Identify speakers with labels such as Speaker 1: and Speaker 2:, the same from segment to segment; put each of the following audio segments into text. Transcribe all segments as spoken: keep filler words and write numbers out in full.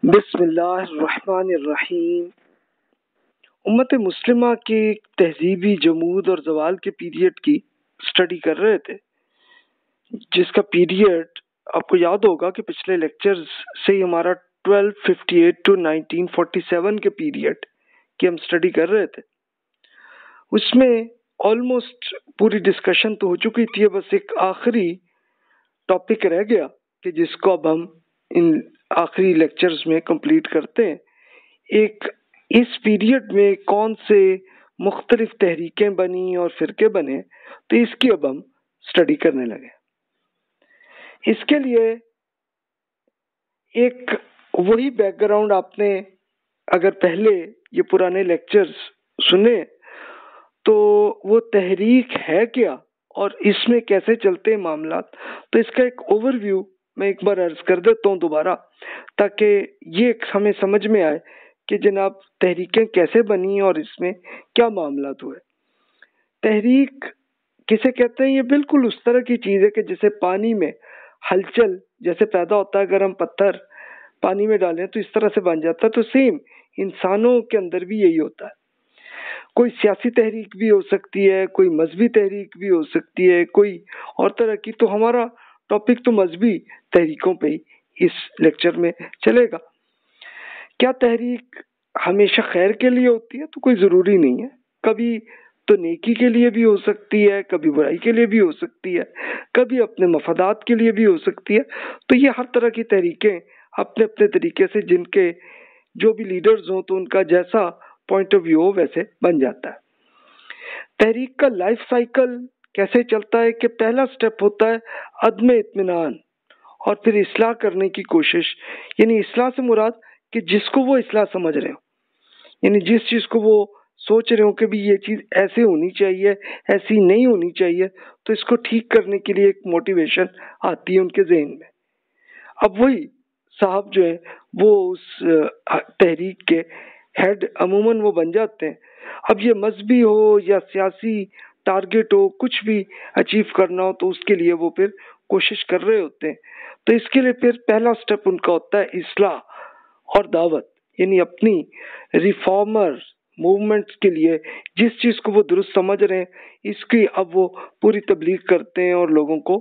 Speaker 1: बिस्मिल्लाहिर्रहमानिर्रहीम। उम्मत मुस्लिमा के तहजीबी जमूद और जवाल के पीरियड की स्टडी कर रहे थे, जिसका पीरियड आपको याद होगा कि पिछले लेक्चर्स से ही हमारा twelve fifty eight to nineteen forty seven के पीरियड की हम स्टडी कर रहे थे। उसमें ऑलमोस्ट पूरी डिस्कशन तो हो चुकी थी, बस एक आखिरी टॉपिक रह गया कि जिसको अब हम इन आखिरी लेक्चर्स में कंप्लीट करते हैं। एक इस पीरियड में कौन से मुख्तलिफ तहरीकें बनी और फिरके बने, तो इसकी अब हम स्टडी करने लगे। इसके लिए एक वही बैकग्राउंड आपने अगर पहले ये पुराने लेक्चर्स सुने तो वो तहरीक है क्या और इसमें कैसे चलते हैं मामला, तो इसका एक ओवरव्यू मैं एक बार अर्ज कर देता हूँ दोबारा, ताकि ये हमें समझ में आए कि जनाब तहरीकें कैसे बनी और इसमें क्या मामला हुए। तहरीक किसे कहते हैं? ये बिल्कुल उस तरह की चीज़ है कि जैसे पानी में हलचल जैसे पैदा होता है, अगर हम पत्थर पानी में डालें तो इस तरह से बन जाता है, तो सेम इंसानों के अंदर भी यही होता है। कोई सियासी तहरीक भी हो सकती है, कोई मजहबी तहरीक भी हो सकती है, कोई और तरह की। तो हमारा टॉपिक तो मजहबी तहरीकों पे ही इस लेक्चर में चलेगा। क्या तहरीक हमेशा खैर के लिए होती है? तो कोई ज़रूरी नहीं है। कभी तो नेकी के लिए भी हो सकती है, कभी बुराई के लिए भी हो सकती है, कभी अपने मफादात के लिए भी हो सकती है। तो ये हर तरह की तहरीकें अपने अपने तरीके से, जिनके जो भी लीडर्स हों तो उनका जैसा पॉइंट ऑफ व्यू हो वैसे बन जाता है। तहरीक का लाइफ साइकिल कैसे चलता है कि पहला स्टेप होता है अदम इत्मीनान और फिर इस्लाह करने की कोशिश। यानी इस्लाह से मुराद कि जिसको वो इस्लाह समझ रहे हो, यानी जिस चीज़ को वो सोच रहे हो कि भी ये चीज़ ऐसे होनी चाहिए, ऐसी नहीं होनी चाहिए, तो इसको ठीक करने के लिए एक मोटिवेशन आती है उनके जहन में। अब वही साहब जो है वो उस तहरीक के हेड अमूमन वो बन जाते हैं। अब ये मजहबी हो या सियासी टारगेट हो, कुछ भी अचीव करना हो तो उसके लिए वो फिर कोशिश कर रहे होते हैं। तो इसके लिए फिर पहला स्टेप उनका होता है इस्लाह और दावत, यानी अपनी रिफॉर्मर मूवमेंट्स के लिए जिस चीज़ को वो दुरुस्त समझ रहे हैं इसकी अब वो पूरी तबलीग करते हैं और लोगों को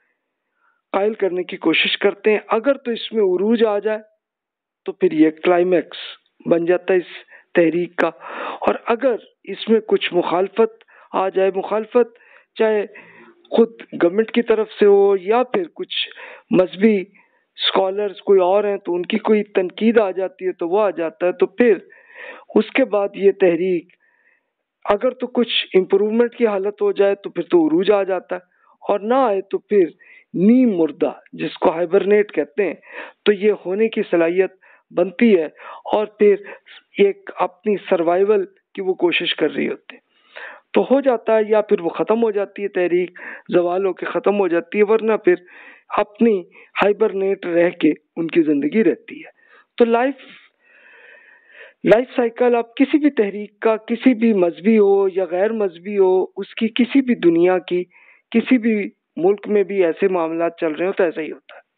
Speaker 1: कायल करने की कोशिश करते हैं। अगर तो इसमें उरूज आ जाए तो फिर ये क्लाइमैक्स बन जाता है इस तहरीक का, और अगर इसमें कुछ मुखालफत आ जाए, मुखालफत चाहे खुद गवर्नमेंट की तरफ से हो या फिर कुछ मजहबी स्कॉलर्स कोई और हैं तो उनकी कोई तनकीद आ जाती है तो वो आ जाता है, तो फिर उसके बाद ये तहरीक अगर तो कुछ इम्प्रूवमेंट की हालत हो जाए तो फिर तो उरूज आ जाता है, और ना आए तो फिर नीम मुर्दा जिसको हाइबरनेट कहते हैं, तो ये होने की सलाहियत बनती है और फिर एक अपनी सर्वाइवल की वो कोशिश कर रही होती है, तो हो जाता है या फिर वो ख़त्म हो जाती है तहरीक, ज़वाल होकर ख़त्म हो जाती है, वरना फिर अपनी हाइबरनेट रह के उनकी ज़िंदगी रहती है। तो लाइफ लाइफ साइकिल आप किसी भी तहरीक का, किसी भी मजहबी हो या गैर मजहबी हो, उसकी किसी भी दुनिया की किसी भी मुल्क में भी ऐसे मामला चल रहे हो तो ऐसा ही होता है।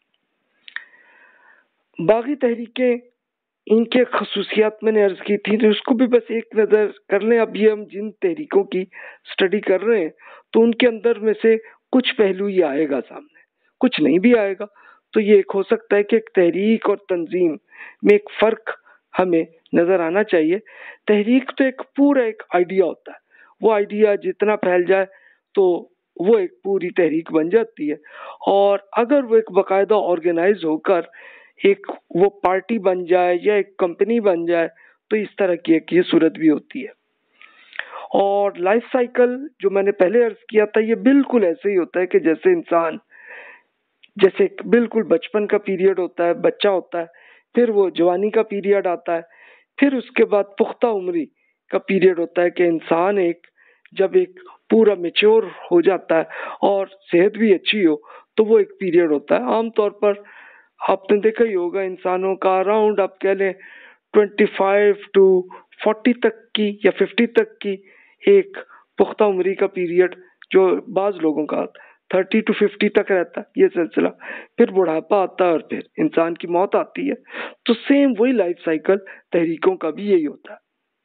Speaker 1: बाकी तहरीकें इनके खसूसियात मैंने अर्ज की थी, तो उसको भी बस एक नज़र कर लें। अब ये हम जिन तहरीकों की स्टडी कर रहे हैं तो उनके अंदर में से कुछ पहलू ये आएगा सामने, कुछ नहीं भी आएगा। तो ये एक हो सकता है कि एक तहरीक और तंजीम में एक फ़र्क हमें नज़र आना चाहिए। तहरीक तो एक पूरा एक आइडिया होता है, वो आइडिया जितना फैल जाए तो वो एक पूरी तहरीक बन जाती है, और अगर वो एक बाकायदा ऑर्गेनाइज होकर एक वो पार्टी बन जाए या एक कंपनी बन जाए तो इस तरह की एक ये सूरत भी होती है। और लाइफ साइकिल जो मैंने पहले अर्ज किया था ये बिल्कुल ऐसे ही होता है कि जैसे इंसान, जैसे बिल्कुल बचपन का पीरियड होता है, बच्चा होता है, फिर वो जवानी का पीरियड आता है, फिर उसके बाद पुख्ता उम्री का पीरियड होता है कि इंसान एक जब एक पूरा मेच्योर हो जाता है और सेहत भी अच्छी हो तो वो एक पीरियड होता है। आमतौर पर आपने देखा ही होगा इंसानों का अराउंड आप कह लें ट्वेंटी फाइव टू फोर्टी तक की या फिफ्टी तक की एक पुख्ता उम्री का पीरियड जो बाज़ लोगों का थर्टी टू फिफ्टी तक रहता है ये सिलसिला, फिर बुढ़ापा आता है और फिर इंसान की मौत आती है। तो सेम वही लाइफ साइकिल तहरीकों का भी यही होता है।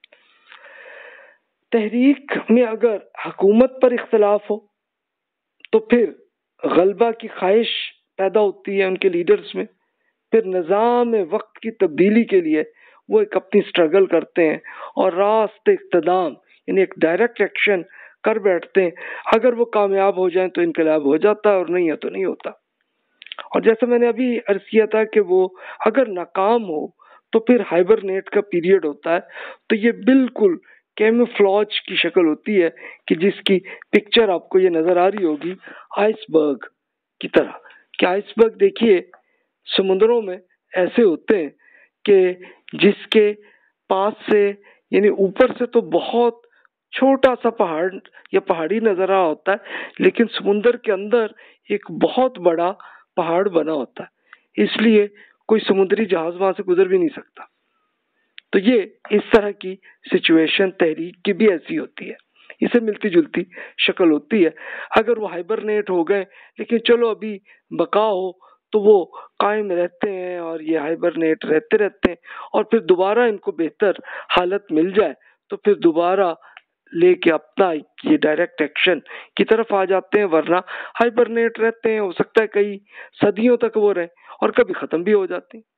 Speaker 1: तहरीक में अगर हुकूमत पर इख्तलाफ हो तो फिर गलबा की ख्वाहिश पैदा होती है उनके लीडर्स में, फिर निज़ाम वक्त की तब्दीली के लिए वो एक अपनी स्ट्रगल करते हैं और रास्त इक़्तिदाम यानी एक डायरेक्ट एक्शन कर बैठते हैं। अगर वो कामयाब हो जाएं तो इनकलाब हो जाता है और नहीं है तो नहीं होता। और जैसे मैंने अभी अर्ज किया था कि वो अगर नाकाम हो तो फिर हाइबरनेट का पीरियड होता है। तो ये बिल्कुल कैमोफ्लेज की शक्ल होती है कि जिसकी पिक्चर आपको ये नजर आ रही होगी आइसबर्ग की तरह, कि आइसबर्ग देखिए समुद्रों में ऐसे होते हैं कि जिसके पास से यानी ऊपर से तो बहुत छोटा सा पहाड़ या पहाड़ी नजर आ होता है, लेकिन समुद्र के अंदर एक बहुत बड़ा पहाड़ बना होता है, इसलिए कोई समुद्री जहाज वहां से गुजर भी नहीं सकता। तो ये इस तरह की सिचुएशन तहरीक की भी ऐसी होती है, इसे मिलती जुलती शक्ल होती है। अगर वो हाइबरनेट हो गए लेकिन चलो अभी बका हो तो वो कायम रहते हैं और ये हाइबरनेट रहते रहते हैं और फिर दोबारा इनको बेहतर हालत मिल जाए तो फिर दोबारा लेके अपना ये डायरेक्ट एक्शन की तरफ आ जाते हैं, वरना हाइबरनेट रहते हैं, हो सकता है कई सदियों तक वो रहे और कभी खत्म भी हो जाते हैं।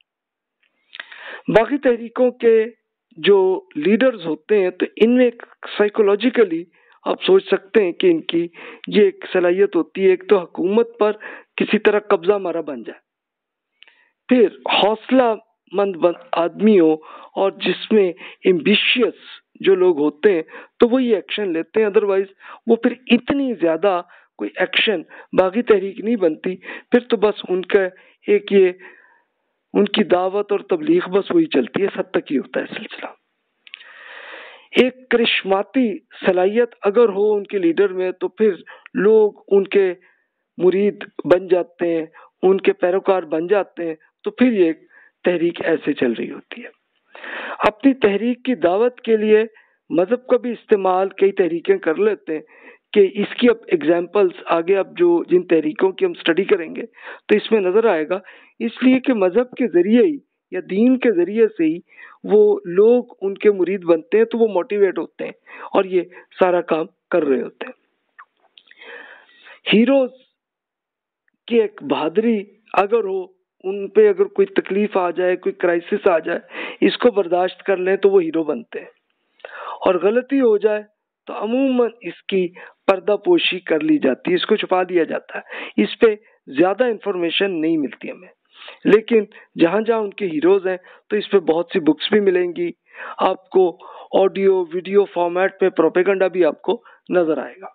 Speaker 1: बाकी तहरीकों के जो लीडर्स होते हैं तो इनमें साइकोलॉजिकली आप सोच सकते हैं कि इनकी ये एक सलाहियत होती है, एक तो हुकूमत पर किसी तरह कब्जा मारा बन जाए, फिर हौसला मंद आदमी हो और जिसमें एम्बिशियस जो लोग होते हैं तो वो ये एक्शन लेते हैं, अदरवाइज वो फिर इतनी ज्यादा कोई एक्शन बागी तहरीक नहीं बनती। फिर तो बस उनका एक ये उनकी दावत और तबलीग बस वही चलती है, सब तक ही होता है सिलसिला। एक करिश्माती सलाहियत अगर हो उनके लीडर में तो फिर लोग उनके मुरीद बन जाते हैं, उनके पैरोकार बन जाते हैं, तो फिर ये तहरीक ऐसे चल रही होती है। अपनी तहरीक की दावत के लिए मजहब का भी इस्तेमाल कई तहरीकें कर लेते हैं कि इसकी अब एग्जाम्पल्स आगे अब जो जिन तहरीकों की हम स्टडी करेंगे तो इसमें नजर आएगा, इसलिए कि मजहब के जरिए ही या दीन के जरिए से ही वो लोग उनके मुरीद बनते हैं, तो वो मोटिवेट होते हैं और ये सारा काम कर रहे होते हैं। हीरोज की एक बहादुरी अगर हो, उन पे अगर कोई तकलीफ आ जाए, कोई क्राइसिस आ जाए, इसको बर्दाश्त कर लें तो वो हीरो बनते हैं, और गलती हो जाए तो अमूमन इसकी पर्दापोशी कर ली जाती है, इसको छुपा दिया जाता है, इस पे ज्यादा इंफॉर्मेशन नहीं मिलती हमें। लेकिन जहां जहां उनके हीरोज हैं तो इस पे बहुत सी बुक्स भी मिलेंगी आपको, ऑडियो वीडियो फॉर्मेट पे प्रोपेगेंडा भी आपको नजर आएगा।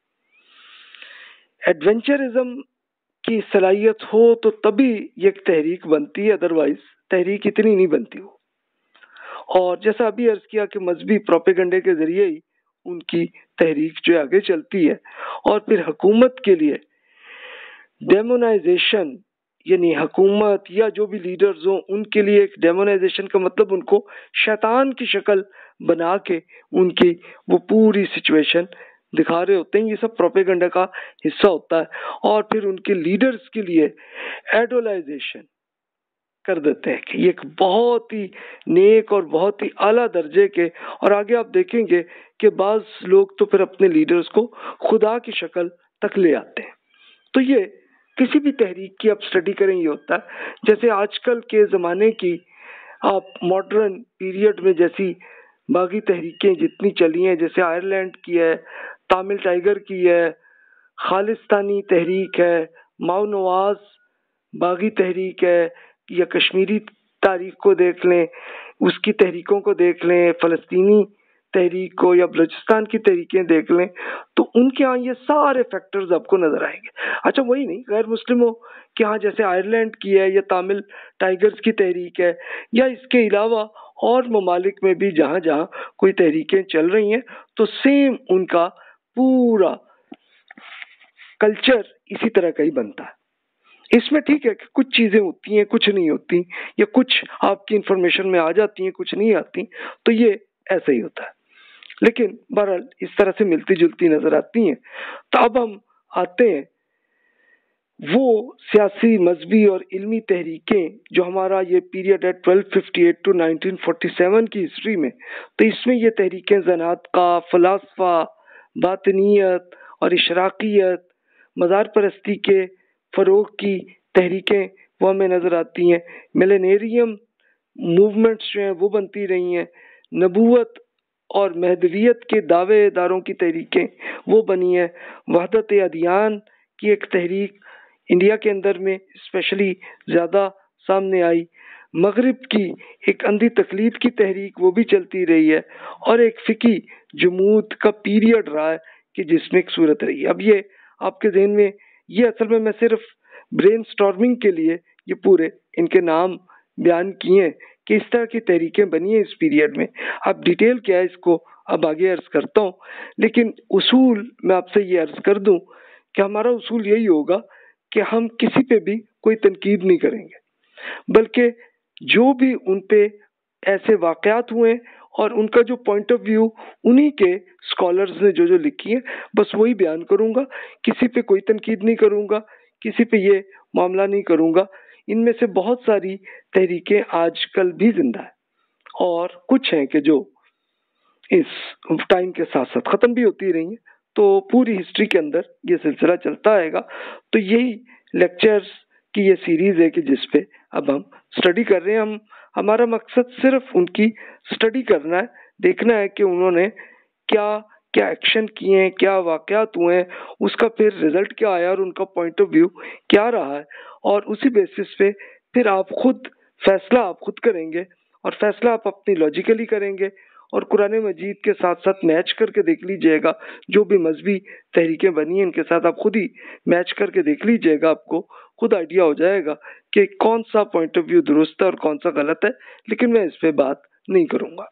Speaker 1: एडवेंचरिज्म की सलाहियत हो तो तभी ये एक तहरीक बनती है, अदरवाइज तहरीक इतनी नहीं बनती हो। और जैसा अभी अर्ज किया कि मजहबी प्रोपेगेंडे के जरिए ही उनकी तहरीक जो आगे चलती है, और फिर हुकूमत के लिए डेमोनाइजेशन यानी हुकूमत या जो भी लीडर्स हो उनके लिए एक डेमोनाइजेशन का मतलब उनको शैतान की शक्ल बना के उनकी वो पूरी सिचुएशन दिखा रहे होते हैं, ये सब प्रोपेगेंडा का हिस्सा होता है। और फिर उनके लीडर्स के लिए एडोलाइजेशन कर देते हैं कि ये एक बहुत ही नेक और बहुत ही आला दर्जे के, और आगे आप देखेंगे कि बाज लोग तो फिर अपने लीडर्स को खुदा की शक्ल तक ले आते हैं। तो ये किसी भी तहरीक की आप स्टडी करें ये होता है। जैसे आजकल के ज़माने की आप मॉडर्न पीरियड में जैसी बागी तहरीकें जितनी चली हैं, जैसे आयरलैंड की है, तामिल टाइगर की है, खालिस्तानी तहरीक है, माओ नवाज बागी तहरीक है, या कश्मीरी तारीख को देख लें, उसकी तहरीकों को देख लें, फ़लस्तीनी तहरीक को या बलूचिस्तान की तहरीकें देख लें, तो उनके यहाँ ये सारे फैक्टर्स आपको नजर आएंगे। अच्छा वही नहीं, गैर मुस्लिमों के यहाँ जैसे आयरलैंड की है या तामिल टाइगर्स की तहरीक है, या इसके अलावा और ममालिक में भी जहाँ जहाँ कोई तहरीकें चल रही हैं तो सेम उनका पूरा कल्चर इसी तरह का ही बनता है। इसमें ठीक है कि कुछ चीजें होती हैं, कुछ नहीं होती, या कुछ आपकी इंफॉर्मेशन में आ जाती हैं, कुछ नहीं आती, तो ये ऐसा ही होता है। लेकिन बहरहाल इस तरह से मिलती जुलती नजर आती हैं। तो अब हम आते हैं वो सियासी, मजहबी और इल्मी तहरीकें जो हमारा ये पीरियड है twelve fifty eight to nineteen forty seven की हिस्ट्री में, तो इसमें ये तहरीकें ज़नात का, फ़लसफ़ा, बातनियत और इशराकियत, मज़ार परस्ती के फ़रोग़ की तहरीकें वो हमें नज़र आती हैं। मिलेनियरियम मूवमेंट्स जो हैं वो बनती रही हैं। नबूवत और महदवियत के दावेदारों की तहरीकें वो बनी हैं। वहदत अदियान की एक तहरीक इंडिया के अंदर में स्पेशली ज़्यादा सामने आई। मगरिब की एक अंधी तकलीद की तहरीक वो भी चलती रही है, और एक फ़िकी जमूद का पीरियड रहा है कि जिसमें एक सूरत रही है। अब ये आपके ज़हन में, ये असल में मैं सिर्फ ब्रेन स्टॉर्मिंग के लिए ये पूरे इनके नाम बयान किए हैं कि इस तरह की तहरीकें बनी हैं इस पीरियड में। अब डिटेल क्या है इसको अब आगे अर्ज करता हूँ, लेकिन उसूल मैं आपसे ये अर्ज कर दूं कि हमारा उसूल यही होगा कि हम किसी पे भी कोई तनकीद नहीं करेंगे, बल्कि जो भी उन पे ऐसे वाक़यात हुए और उनका जो पॉइंट ऑफ व्यू उन्हीं के स्कॉलर्स ने जो जो लिखी है बस वही बयान करूँगा। किसी पे कोई तनकीद नहीं करूँगा, किसी पे ये मामला नहीं करूँगा। इनमें से बहुत सारी तहरीकें आजकल भी जिंदा है और कुछ हैं कि जो इस टाइम के साथ साथ ख़त्म भी होती रही हैं। तो पूरी हिस्ट्री के अंदर ये सिलसिला चलता आएगा। तो यही लेक्चर्स की ये सीरीज़ है कि जिस पे अब हम स्टडी कर रहे हैं। हम हमारा मकसद सिर्फ उनकी स्टडी करना है, देखना है कि उन्होंने क्या क्या एक्शन किए हैं, क्या वाक़यात हुए हैं, उसका फिर रिजल्ट क्या आया और उनका पॉइंट ऑफ व्यू क्या रहा है, और उसी बेसिस पे फिर आप खुद फैसला आप खुद करेंगे, और फैसला आप अपनी लॉजिकली करेंगे और कुरान मजीद के साथ साथ मैच करके देख लीजिएगा। जो भी मजहबी तहरीकें बनी हैं इनके साथ आप खुद ही मैच करके देख लीजिएगा, आपको खुद आइडिया हो जाएगा कि कौन सा पॉइंट ऑफ व्यू दुरुस्त है और कौन सा गलत है। लेकिन मैं इस पे बात नहीं करूँगा।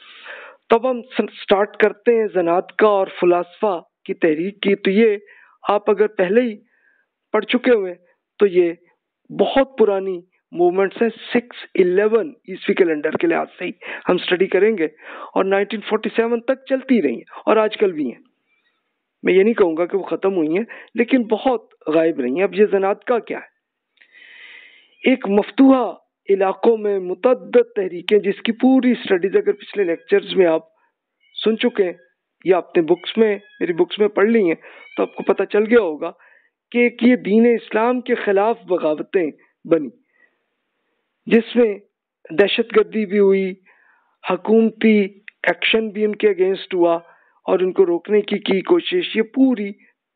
Speaker 1: तब हम स्टार्ट करते हैं ज़नात का और फ़लसफ़ा की तहरीक की। तो ये आप अगर पहले ही पढ़ चुके हुए तो ये बहुत पुरानी मूवमेंट्स हैं। सिक्स इलेवन ईस्वी कैलेंडर के लिहाज से ही हम स्टडी करेंगे और नाइनटीन फोर्टी सेवन तक चलती रही हैं और आजकल भी हैं। मैं ये नहीं कहूँगा कि वो ख़त्म हुई हैं, लेकिन बहुत गायब रही हैं। अब ये ज़नात का क्या है? एक मफ्तूहा इलाकों में मुतअद्दिद तहरीकें जिसकी पूरी स्टडीज अगर पिछले लेक्चर्स में आप सुन चुके हैं या अपने बुक्स में मेरी बुक्स में पढ़ ली हैं तो आपको पता चल गया होगा कि ये दीन इस्लाम के खिलाफ बगावतें बनी, जिसमें दहशतगर्दी भी हुई, हुकूमती एक्शन भी उनके अगेंस्ट हुआ और उनको रोकने की की कोशिश। ये पूरी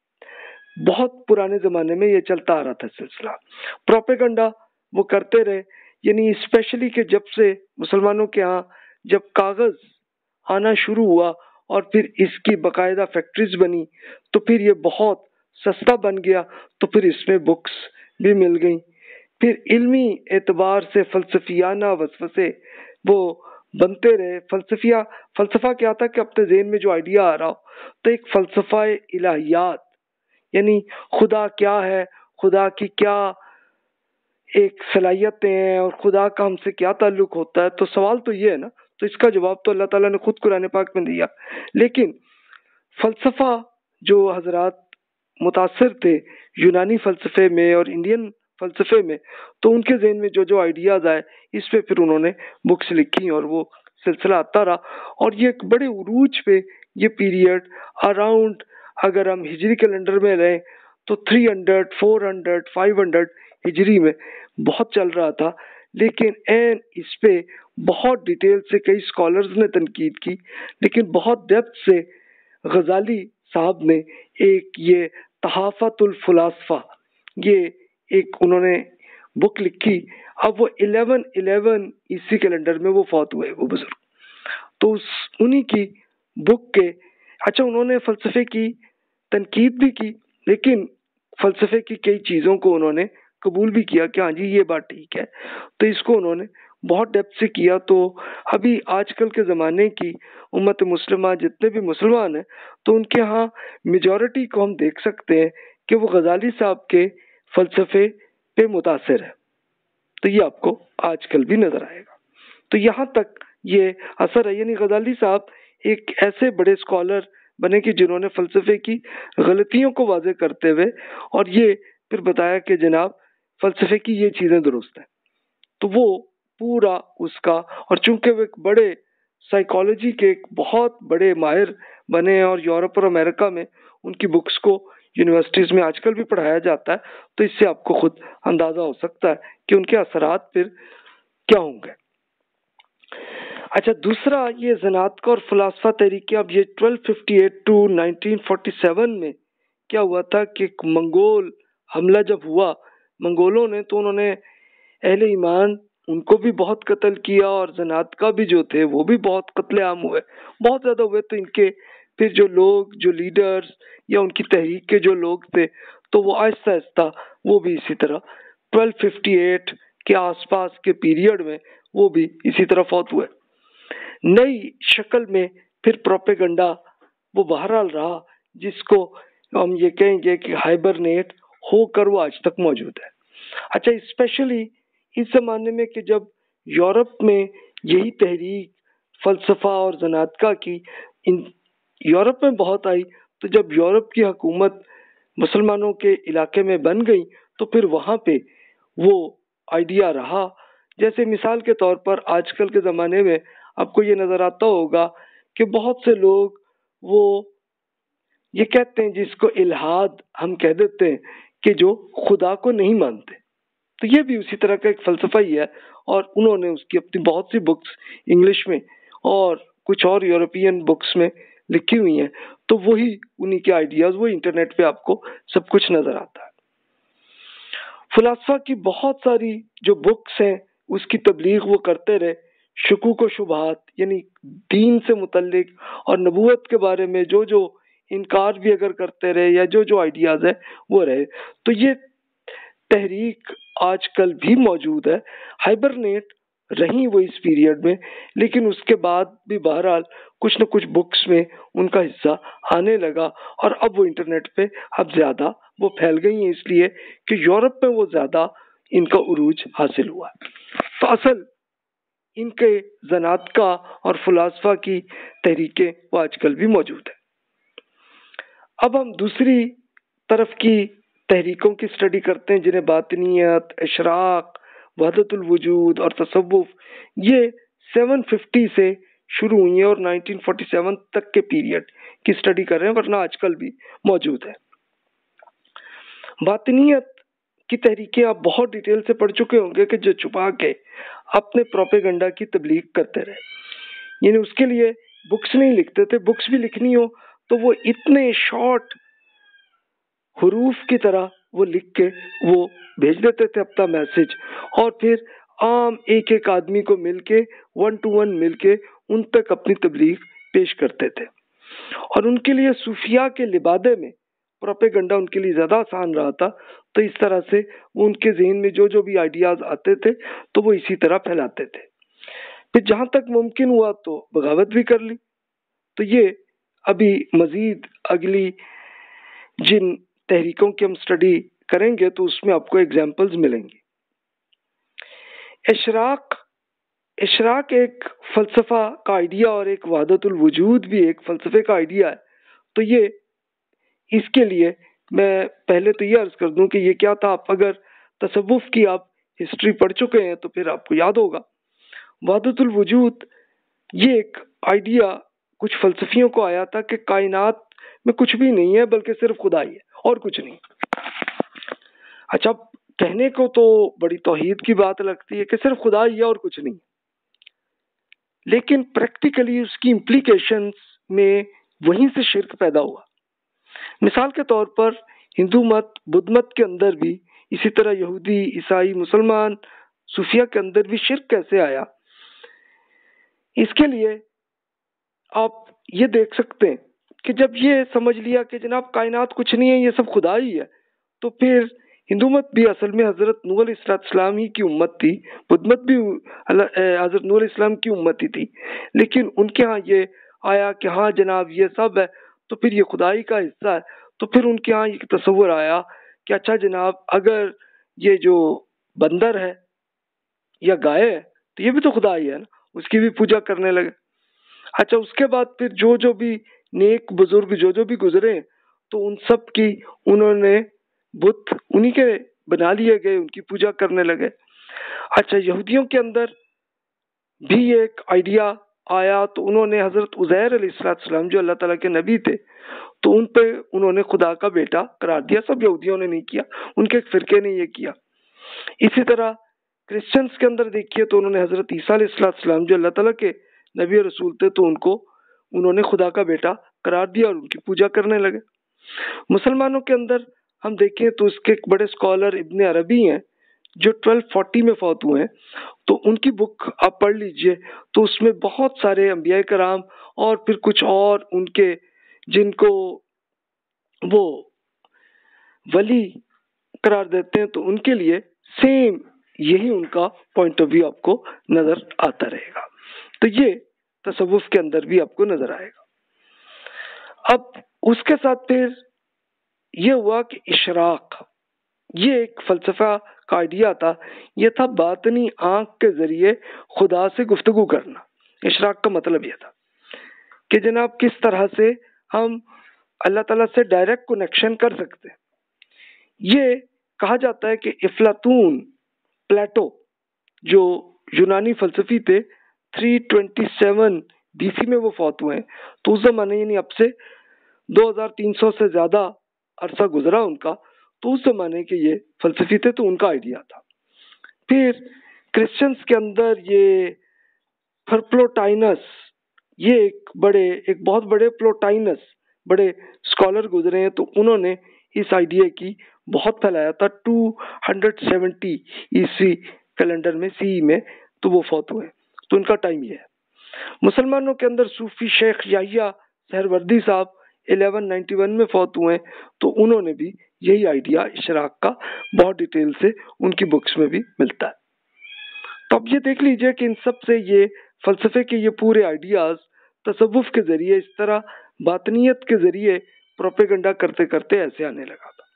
Speaker 1: बहुत पुराने ज़माने में ये चलता आ रहा था सिलसिला। प्रोपेगेंडा वो करते रहे, यानी स्पेशली कि जब से मुसलमानों के यहाँ जब कागज़ आना शुरू हुआ और फिर इसकी बाकायदा फैक्ट्रीज बनी तो फिर ये बहुत सस्ता बन गया, तो फिर इसमें बुक्स भी मिल गई। फिर इल्मी एतबार से फ़लसफ़ियाना वसवसे वो बनते रहे। फ़लसफ़िया फ़लसफ़ा क्या था कि अपने ज़हन में जो आइडिया आ रहा हो, तो एक फ़लसफ़ा इलाहियात यानी खुदा क्या है, खुदा की क्या एक सलाहियतें हैं और खुदा का हमसे क्या ताल्लुक होता है। तो सवाल तो ये है ना, तो इसका जवाब तो अल्लाह ताला ने खुद कुरान पाक में दिया। लेकिन फ़लसफ़ा जो हजरात मुतासिर थे यूनानी फ़लसफ़े में और इंडियन फ़लसफ़े में, तो उनके ज़हन में जो जो आइडियाज़ आए इस पे फिर उन्होंने बुक्स लिखी और वो सिलसिला आता रहा। और ये एक बड़े उरूज पे ये पीरियड अराउंड अगर हम हिजरी कैलेंडर में रहें तो three hundred, four hundred, five hundred हिजरी में बहुत चल रहा था। लेकिन एन इस पे बहुत डिटेल से कई स्कॉलर्स ने तनकीद की, लेकिन बहुत डेप्थ से गजाली साहब ने एक ये तहाफ़तुल फ़लसफ़ा ये एक उन्होंने बुक लिखी। अब वो इलेवन इलेवन ईस्वी कैलेंडर में वो फौत हुए वो बुजुर्ग, तो उस उन्हीं की बुक के अच्छा उन्होंने फ़लसफ़े की तनकीद भी की, लेकिन फ़लसफ़े की कई चीज़ों को उन्होंने कबूल भी किया कि हाँ जी ये बात ठीक है। तो इसको उन्होंने बहुत डेप्थ से किया। तो अभी आजकल के ज़माने की उम्मत मुस्लिमा जितने भी मुसलमान हैं तो उनके यहाँ मेजॉरिटी को हम देख सकते हैं कि वो गजाली साहब के फ़लसफ़े पे मुतासिर है। तो ये आपको आजकल भी नज़र आएगा। तो यहाँ तक ये असर है, यानी गजाली साहब एक ऐसे बड़े स्कॉलर बने कि जिन्होंने फ़लसफ़े की गलतियों को वाज़े करते हुए और ये फिर बताया कि जनाब फलसफे की ये चीज़ें दुरुस्त हैं। तो वो पूरा उसका, और चूंकि वो एक बड़े साइकोलॉजी के एक बहुत बड़े माहिर बने हैं और यूरोप और अमेरिका में उनकी बुक्स को यूनिवर्सिटीज़ में आजकल भी पढ़ाया जाता है, तो इससे आपको खुद अंदाज़ा हो सकता है कि उनके असरात फिर क्या होंगे। अच्छा, दूसरा ये ज़नातका और फ़लसफ़ा तहरीक, अब ये twelve fifty eight to nineteen forty seven में क्या हुआ था कि एक मंगोल हमला जब हुआ मंगोलों ने, तो उन्होंने अहले ईमान उनको भी बहुत कत्ल किया और ज़नातका भी जो थे वो भी बहुत कत्लेआम हुए, बहुत ज़्यादा हुए। तो इनके फिर जो लोग, जो लीडर्स या उनकी तहरीक के जो लोग थे, तो वो आहिस्ता आहिस्ता वो भी इसी तरह ट्वेल्व फिफ्टी एट के आसपास के पीरियड में वो भी इसी तरह फौत हुए। नई शक्ल में फिर प्रोपेगेंडा वो बहरहाल रहा, जिसको हम ये कहेंगे कि हाइबरनेट होकर वो आज तक मौजूद है। अच्छा, स्पेशली इस जमाने में कि जब यूरोप में यही तहरीक फलसफा और ज़नातका की इन यूरोप में बहुत आई, तो जब यूरोप की हुकूमत मुसलमानों के इलाके में बन गई, तो फिर वहाँ पे वो आइडिया रहा। जैसे मिसाल के तौर पर आजकल के ज़माने में आपको ये नज़र आता होगा कि बहुत से लोग वो ये कहते हैं, जिसको इल्हाद हम कह देते हैं, कि जो खुदा को नहीं मानते। तो ये भी उसी तरह का एक फ़लसफ़ा ही है, और उन्होंने उसकी अपनी बहुत सी बुक्स इंग्लिश में और कुछ और यूरोपियन बुक्स में लिखी हुई हैं। तो वही उन्हीं के आइडियाज़ वो इंटरनेट पे आपको सब कुछ नज़र आता है। फ़लसफ़ा की बहुत सारी जो बुक्स हैं उसकी तबलीग वो करते रहे। शुकूक व शुबहात यानी दीन से मुतल्लिक और नबूवत के बारे में जो जो इनकार भी अगर करते रहे, या जो जो आइडियाज़ है वो रहे। तो ये तहरीक आजकल भी मौजूद है। हाइबरनेट रही वो इस पीरियड में, लेकिन उसके बाद भी बहरहाल कुछ न कुछ बुक्स में उनका हिस्सा आने लगा, और अब वो इंटरनेट पे अब ज़्यादा वो फैल गई हैं, इसलिए कि यूरोप में वो ज़्यादा इनका उरूज हासिल हुआ। तो असल इनके ज़नातका और फ़लसफ़ा की तहरीकें वो आजकल भी मौजूद है। अब हम दूसरी तरफ की तहरीकों की स्टडी करते हैं, जिन्हें बातिनियत, इशराक, वहदतुल वजूद और तसव्वुफ, ये सेवन फिफ्टी से शुरू हुई है और नाइनटीन फोर्टी सेवन तक के पीरियड की स्टडी कर रहे हैं, वरना आजकल भी मौजूद है। बातिनियत की तहरीकें आप बहुत डिटेल से पढ़ चुके होंगे कि जो छुपा के अपने प्रोपेगेंडा की तबलीग करते रहे, यानी उसके लिए बुक्स नहीं लिखते थे। बुक्स भी लिखनी हो तो वो इतने शॉर्ट हुरूफ की तरह वो लिख के वो भेज देते थे अपना मैसेज, और फिर आम एक एक आदमी को मिलके वन टू वन मिलके उन तक अपनी तबलीग पेश करते थे। और उनके लिए सूफिया के लिबादे में प्रोपेगेंडा उनके लिए ज़्यादा आसान रहा था। तो इस तरह से वो उनके जहन में जो जो भी आइडियाज़ आते थे तो वो इसी तरह फैलाते थे। फिर जहाँ तक मुमकिन हुआ तो बगावत भी कर ली। तो ये अभी मज़ीद अगली जिन तहरीकों की हम स्टडी करेंगे तो उसमें आपको एग्जाम्पल्स मिलेंगी। इशराक इशराक एक फ़लसफ़ा का आइडिया और एक वहदतुल वजूद भी एक फ़लसफ़े का आइडिया है। तो ये इसके लिए मैं पहले तो ये अर्ज़ कर दूं कि ये क्या था। आप अगर तसव्वुफ़ की आप हिस्ट्री पढ़ चुके हैं तो फिर आपको याद होगा। वहदतुल वजूद ये एक आइडिया कुछ फ़लसफ़ियों को आया था कि कायनात में कुछ भी नहीं है बल्कि सिर्फ खुदा ही है और कुछ नहीं। अच्छा, कहने को तो बड़ी तौहीद की बात लगती है कि सिर्फ खुदा ही है और कुछ नहीं, लेकिन प्रैक्टिकली उसकी इम्प्लीकेशंस में वहीं से शिर्क पैदा हुआ। मिसाल के तौर पर हिंदू मत, बुद्ध मत के अंदर भी इसी तरह यहूदी, ईसाई, मुसलमान, सूफिया के अंदर भी शिर्क कैसे आया, इसके लिए आप ये देख सकते हैं कि जब ये समझ लिया कि जनाब कायनात कुछ नहीं है, ये सब खुदा ही है, तो फिर हिंदू मत भी असल में हज़रत नूह अलैहिस्सलाम ही की उम्मत थी, बुद्ध मत भी हज़रत नूह अलैहिस्सलाम की उम्मत ही थी, लेकिन उनके यहाँ ये आया कि हाँ जनाब ये सब है, तो फिर ये खुदाई का हिस्सा है। तो फिर उनके यहाँ ये तसव्वुर आया कि अच्छा जनाब अगर ये जो बंदर है या गाय है तो ये भी तो खुदा ही है ना, उसकी भी पूजा करने लगे। अच्छा, उसके बाद फिर जो जो भी नेक बुजुर्ग जो जो भी गुजरे तो उन सब की उन्होंने बुत उन्हीं के बना लिए गए, उनकी पूजा करने लगे। अच्छा, यहूदियों के अंदर भी एक आइडिया आया, तो उन्होंने हजरत उज़ैर अलैहिस्सलाम जो अल्लाह ताला के नबी थे, तो उन पे उन्होंने खुदा का बेटा करार दिया। सब यहूदियों ने नहीं किया, उनके एक फिरके ने ये किया। इसी तरह क्रिश्चियंस के अंदर देखिए तो उन्होंने हजरत ईसा अलैहिस्सलाम जो अल्लाह ताला के नबी और रसूल थे, तो उनको उन्होंने खुदा का बेटा करार दिया और उनकी पूजा करने लगे। मुसलमानों के अंदर हम देखें तो इसके एक बड़े स्कॉलर इब्ने अरबी हैं जो ट्वेल्व फोर्टी में फौत हुए हैं, तो उनकी बुक आप पढ़ लीजिए, तो उसमें बहुत सारे अंबिया कराम और फिर कुछ और उनके जिनको वो वली करार देते हैं, तो उनके लिए सेम यही उनका पॉइंट ऑफ व्यू आपको नजर आता रहेगा। तो ये तसव्वुफ के अंदर भी आपको नजर आएगा। अब उसके साथ फिर ये हुआ कि इशराक, ये एक फलसफा का आइडिया था। ये था बातनी आंख के जरिए खुदा से गुफ्तगू करना। इशराक का मतलब यह था कि जनाब किस तरह से हम अल्लाह ताला से डायरेक्ट कनेक्शन कर सकते हैं। ये कहा जाता है कि अफलातून, प्लेटो जो यूनानी फलसफी थे, थ्री ट्वेंटी सेवन बीसी में वो फौत हुए हैं, तो उस जमाने यानी अब से दो हज़ार तीन सौ से ज्यादा अरसा गुजरा उनका, तो उस जमाने के ये फलसफी थे, तो उनका आइडिया था। फिर क्रिश्चियंस के अंदर ये फरप्लोटाइनस, ये एक बड़े एक बहुत बड़े प्लोटाइनस बड़े स्कॉलर गुजरे हैं, तो उन्होंने इस आइडिया की बहुत फैलाया था। टू सेवेंटी ईस्वी कैलेंडर में सी में तो वो फौत हुए, तो उनका टाइम ये है। मुसलमानों के अंदर सूफी शेख याहिया सहरवर्दी साहब ग्यारह सौ इक्यानवे में फौत हुए, तो उन्होंने भी यही आइडिया इशराक का बहुत डिटेल से उनकी बुक्स में भी मिलता है। तो अब ये देख लीजिए कि इन सब से ये फलसफे के ये पूरे आइडियाज तसव्वुफ के जरिए इस तरह बातनियत के जरिए प्रोपेगेंडा करते करते ऐसे आने लगा था।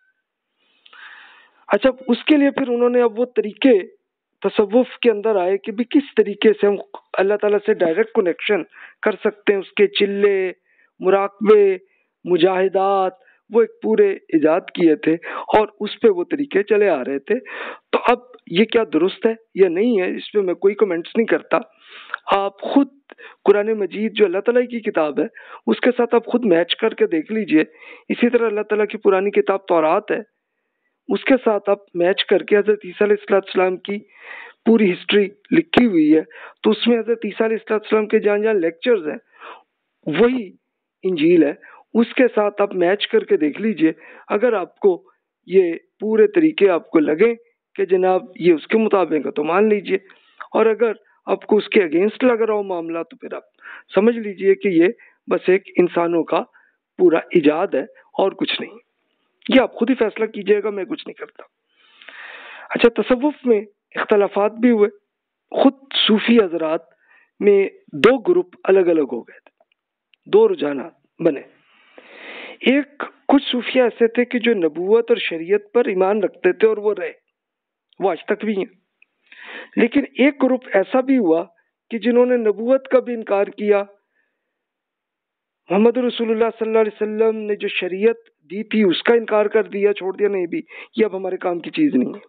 Speaker 1: अच्छा, उसके लिए फिर उन्होंने अब वो तरीके तसव्वुफ के अंदर आए कि भी किस तरीके से हम अल्लाह ताला से डायरेक्ट कनेक्शन कर सकते हैं। उसके चिल्ले, मुराकबे, मुजाहिदात, वो एक पूरे इजाद किए थे और उस पे वो तरीके चले आ रहे थे। तो अब ये क्या दुरुस्त है या नहीं है, इस पे मैं कोई कमेंट्स नहीं करता। आप खुद कुरान मजीद जो अल्लाह ताला की किताब है उसके साथ आप खुद मैच करके देख लीजिए। इसी तरह अल्लाह ताला की पुरानी किताब तौरात है, उसके साथ आप मैच करके हजरत ईसा अलैहिस्सलाम की पूरी हिस्ट्री लिखी हुई है, तो उसमें हजरत ईसा अलैहिस्सलाम के जहाँ जहाँ लेक्चर्स हैं वही इंजील है, उसके साथ आप मैच करके देख लीजिए। अगर आपको ये पूरे तरीके आपको लगे कि जनाब ये उसके मुताबिक है तो मान लीजिए, और अगर आपको उसके अगेंस्ट लग रहा हो मामला तो फिर आप समझ लीजिए कि ये बस एक इंसानों का पूरा इजाद है और कुछ नहीं। ये आप खुद ही फैसला कीजिएगा, मैं कुछ नहीं करता। अच्छा, तसव्वुफ में इख्तलाफात भी हुए। खुद सूफी हजरात में दो ग्रुप अलग अलग हो गए थे, दो रुझान बने। एक कुछ सूफिया ऐसे थे कि जो नबूवत और शरीयत पर ईमान रखते थे और वो रहे, वो आज तक भी हैं। लेकिन एक ग्रुप ऐसा भी हुआ कि जिन्होंने नबूवत का भी इनकार किया, मोहम्मद रसूलुल्लाह सल्लल्लाहु अलैहि वसल्लम ने जो शरीयत दी थी उसका इनकार कर दिया, छोड़ दिया, नहीं भी ये अब हमारे काम की चीज नहीं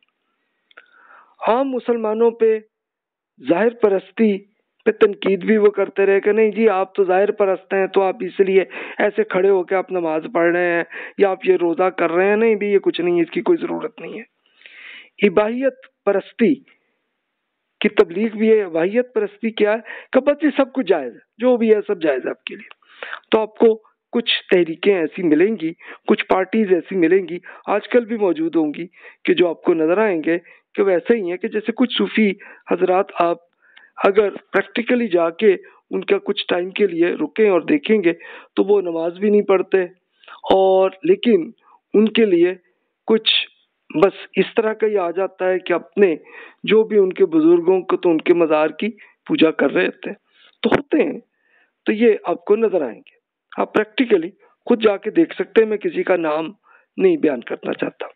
Speaker 1: है। आम मुसलमानों पे जाहिर परस्ती पे तनकीद भी वो करते रहे कि नहीं जी आप तो जाहिर परस्त हैं, तो आप इसलिए ऐसे खड़े होकर आप नमाज पढ़ रहे हैं या आप ये रोजा कर रहे हैं, नहीं भी ये कुछ नहीं है, इसकी कोई जरूरत नहीं है। इबाहियत परस्ती की तबलीग भी है। इबाहियत परस्ती क्या है कि बस ये सब कुछ जायज है, जो भी है सब जायज है आपके लिए। तो आपको कुछ तहरीकें ऐसी मिलेंगी, कुछ पार्टीज ऐसी मिलेंगी, आजकल भी मौजूद होंगी, कि जो आपको नजर आएंगे कि वैसे ही है कि जैसे कुछ सूफी हजरात आप अगर प्रैक्टिकली जाके उनका कुछ टाइम के लिए रुके और देखेंगे तो वो नमाज भी नहीं पढ़ते, और लेकिन उनके लिए कुछ बस इस तरह का ही आ जाता है कि अपने जो भी उनके बुजुर्गों को तो उनके मज़ार की पूजा कर रहे थे, तो होते हैं। तो ये आपको नजर आएंगे, आप प्रैक्टिकली खुद जाके देख सकते हैं। मैं किसी का नाम नहीं बयान करना चाहता।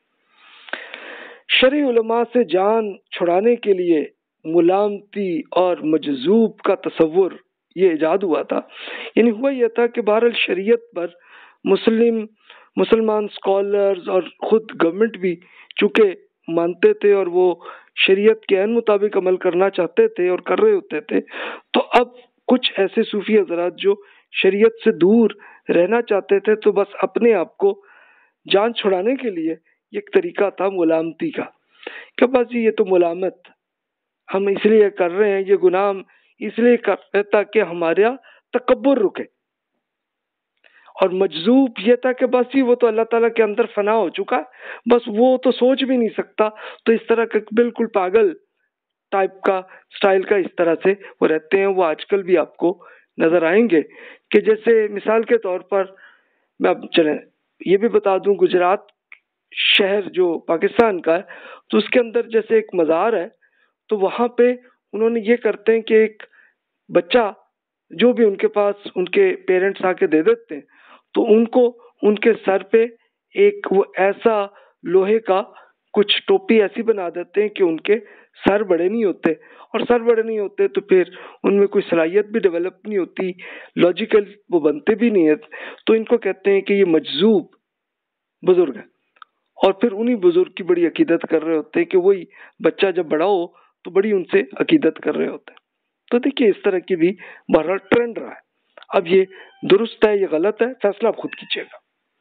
Speaker 1: शरई उलमा से जान छुड़ाने के लिए मुलामती और मजजूब का तसव्वुर ये इजाद हुआ था। यानी हुआ यह था कि बहरहाल शरीयत पर मुस्लिम मुसलमान स्कॉलर्स और खुद गवर्नमेंट भी चूंकि मानते थे और वो शरीयत के ऐन मुताबिक अमल करना चाहते थे और कर रहे होते थे, तो अब कुछ ऐसे सूफी हजरात जो शरीयत से दूर रहना चाहते थे, तो बस अपने आप को जान छुड़ाने के लिए एक तरीका था मुलामती का, कि बस ये तो मुलामत हम इसलिए कर रहे हैं, ये गुनाह हम इसलिए कर रहे हैं ताकि हमारा तकब्बुर रुके। और मजजूब ये था कि बस ही वो तो अल्लाह ताला के अंदर फना हो चुका, बस वो तो सोच भी नहीं सकता, तो इस तरह का बिल्कुल पागल टाइप का स्टाइल का इस तरह से वो रहते हैं। वो आजकल भी आपको नजर आएंगे कि जैसे मिसाल के तौर पर मैं अब चले ये भी बता दूं, गुजरात शहर जो पाकिस्तान का है, तो उसके अंदर जैसे एक मज़ार है, तो वहां पे उन्होंने ये करते हैं कि एक बच्चा जो भी उनके पास उनके पेरेंट्स आके दे देते हैं, तो उनको उनके सर पे एक वो ऐसा लोहे का कुछ टोपी ऐसी बना देते हैं कि उनके सर बड़े नहीं होते, और सर बड़े नहीं होते तो फिर उनमें कोई सलाहियत भी डेवलप नहीं होती, लॉजिकल वो बनते भी नहीं है, तो इनको कहते हैं कि ये मजजूब बुजुर्ग है। और फिर उन्हीं बुजुर्ग की बड़ी अकीदत कर रहे होते हैं कि वही बच्चा जब बड़ा हो तो बड़ी उनसे अकीदत कर रहे होते हैं। तो देखिए इस तरह की भी बहरहाल ट्रेंड रहा है। अब ये दुरुस्त है, ये गलत है, फैसला आप खुद कीजिएगा।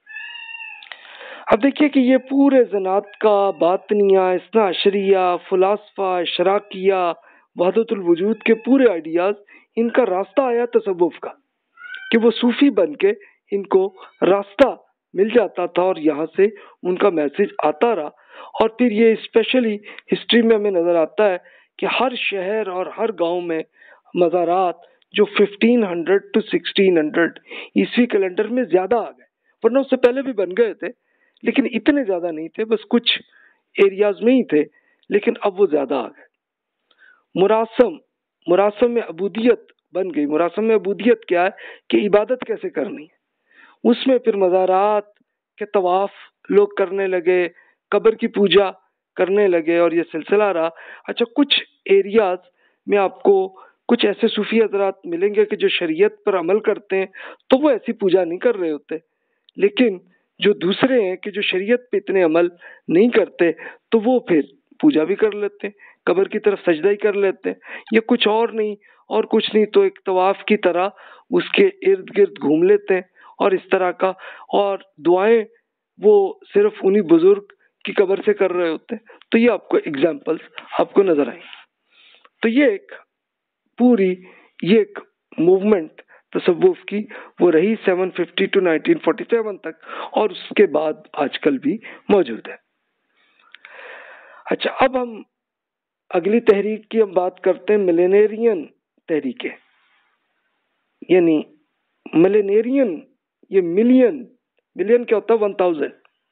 Speaker 1: अब देखिए कि ये पूरे ज़नात का बातनिया, इस्ना अशरिया, फुलासफा, शराकिया, वहदतुल वजूद के पूरे आइडियाज, इनका रास्ता आया तसव्वुफ का, कि वो सूफी बन के इनको रास्ता मिल जाता था और यहाँ से उनका मैसेज आता रहा। और फिर ये स्पेशली हिस्ट्री में हमें नजर आता है कि हर शहर और हर गांव में मज़ारात जो पंद्रह सौ टू सोलह सौ ईस्वी कैलेंडर में ज्यादा आ गए, वरना उससे पहले भी बन गए थे लेकिन इतने ज्यादा नहीं थे, बस कुछ एरियाज में ही थे, लेकिन अब वो ज्यादा आ गए। मुरासम मुरासम में अबूदियत बन गई। मुरासम में अबूदियत क्या है कि इबादत कैसे करनी है, उसमें फिर मज़ारात के तवाफ लोग करने लगे, कब्र की पूजा करने लगे और ये सिलसिला रहा। अच्छा, कुछ एरियाज में आपको कुछ ऐसे सूफी हजरात मिलेंगे कि जो शरीयत पर अमल करते हैं, तो वो ऐसी पूजा नहीं कर रहे होते, लेकिन जो दूसरे हैं कि जो शरीयत पे इतने अमल नहीं करते, तो वो फिर पूजा भी कर लेते हैं, कब्र की तरफ सजदा ही कर लेते हैं। ये कुछ और नहीं और कुछ नहीं तो एक तवाफ की तरह उसके इर्द गिर्द घूम लेते हैं और इस तरह का, और दुआएं वो सिर्फ उन्हीं बुजुर्ग की कब्र से कर रहे होते हैं। तो ये आपको एग्जाम्पल्स आपको नजर आएंगे। तो ये एक पूरी ये एक मूवमेंट तसव्वुफ की वो रही सात सौ पचास टू उन्नीस सौ सैंतालीस तक, और उसके बाद आजकल भी मौजूद है। अच्छा, अब हम अगली तहरीक की हम बात करते हैं, मिलेनेरियन तहरीकें, यानी मिलेनेरियन, ये मिलियन मिलियन क्या होता है, वन थाउजेंड।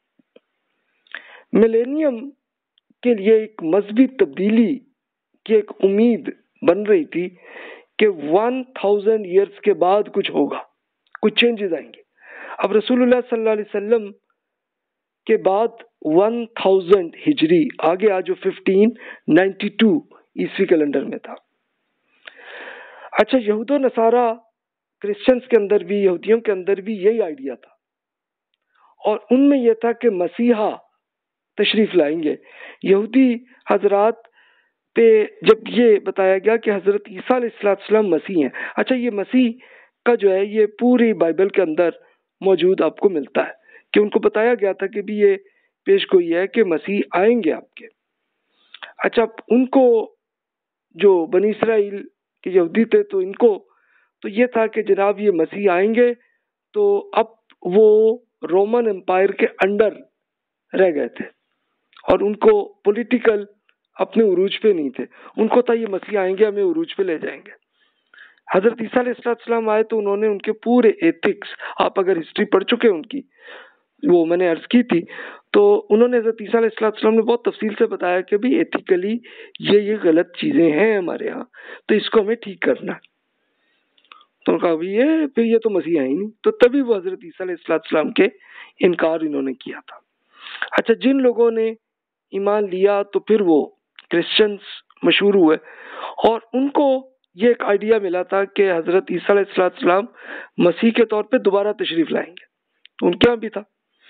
Speaker 1: मिलेनियम के लिए एक मजहबी तब्दीली की एक उम्मीद बन रही थी कि वन थाउजेंड ईयर्स के बाद कुछ होगा, कुछ चेंजेस आएंगे। अब रसूलुल्लाह सल्लल्लाहु अलैहि वसल्लम के बाद वन थाउजेंड हिजरी आगे आ जो फिफ्टीन नाइंटी टू ईस्वी कैलेंडर में था। अच्छा, यहूदो नसारा क्रिश्चियंस के अंदर भी, यहूदियों के अंदर भी यही आइडिया था, और उनमें यह था कि मसीहा तशरीफ लाएंगे। यहूदी हजरात पे जब ये बताया गया कि हजरत ईसा अलैहिस्सलाम मसीह हैं। अच्छा, ये मसीह का जो है ये पूरी बाइबल के अंदर मौजूद आपको मिलता है कि उनको बताया गया था कि भी ये पेश गोई है कि मसीह आएंगे आपके। अच्छा, उनको जो बनी इसराइल के यहूदी थे, तो इनको तो ये था कि जनाब ये मसीह आएंगे, तो अब वो रोमन एम्पायर के अंडर रह गए थे और उनको पॉलिटिकल अपने उरूज पे नहीं थे। उनको था ये मसीह आएंगे हमें उरूज पे ले जाएंगे। हजरत ईसा अलैहिस्सलाम आए तो उन्होंने उनके पूरे एथिक्स, आप अगर हिस्ट्री पढ़ चुके हैं उनकी, वो मैंने अर्ज की थी, तो उन्होंने हजरत ईसा अलैहिस्सलाम ने बहुत तफसील से बताया कि भी एथिकली ये ये गलत चीजें हैं हमारे यहाँ, तो इसको हमें ठीक करना है। तो कहा भी ये फिर ये तो मसीह है ही नहीं, तो तभी वो हजरत ईसा अलैहिस्सलाम के इनकार इन्होंने किया था। अच्छा, जिन लोगों ने ईमान लिया तो फिर वो क्रिश्चियंस मशहूर हुए, और उनको ये एक आइडिया मिला था कि हजरत ईसा अलैहिस्सलाम मसीह के तौर पे दोबारा तशरीफ लाएंगे, तो उनके यहाँ भी था।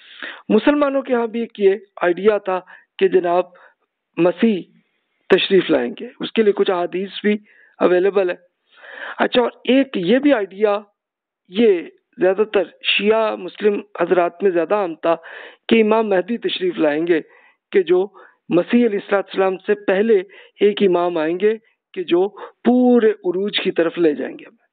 Speaker 1: मुसलमानों के यहाँ भी एक ये आइडिया था कि जनाब मसीह तशरीफ लाएंगे, उसके लिए कुछ अहादीस भी अवेलेबल है। अच्छा, और एक ये भी आइडिया ये ज्यादातर शिया मुस्लिम हजरात में ज्यादा आम था कि इमाम महदी तशरीफ लाएंगे, कि जो मसीह अलैहिस्सलाम से पहले एक इमाम आएंगे कि जो पूरे उरूज की तरफ ले जाएंगे हमें।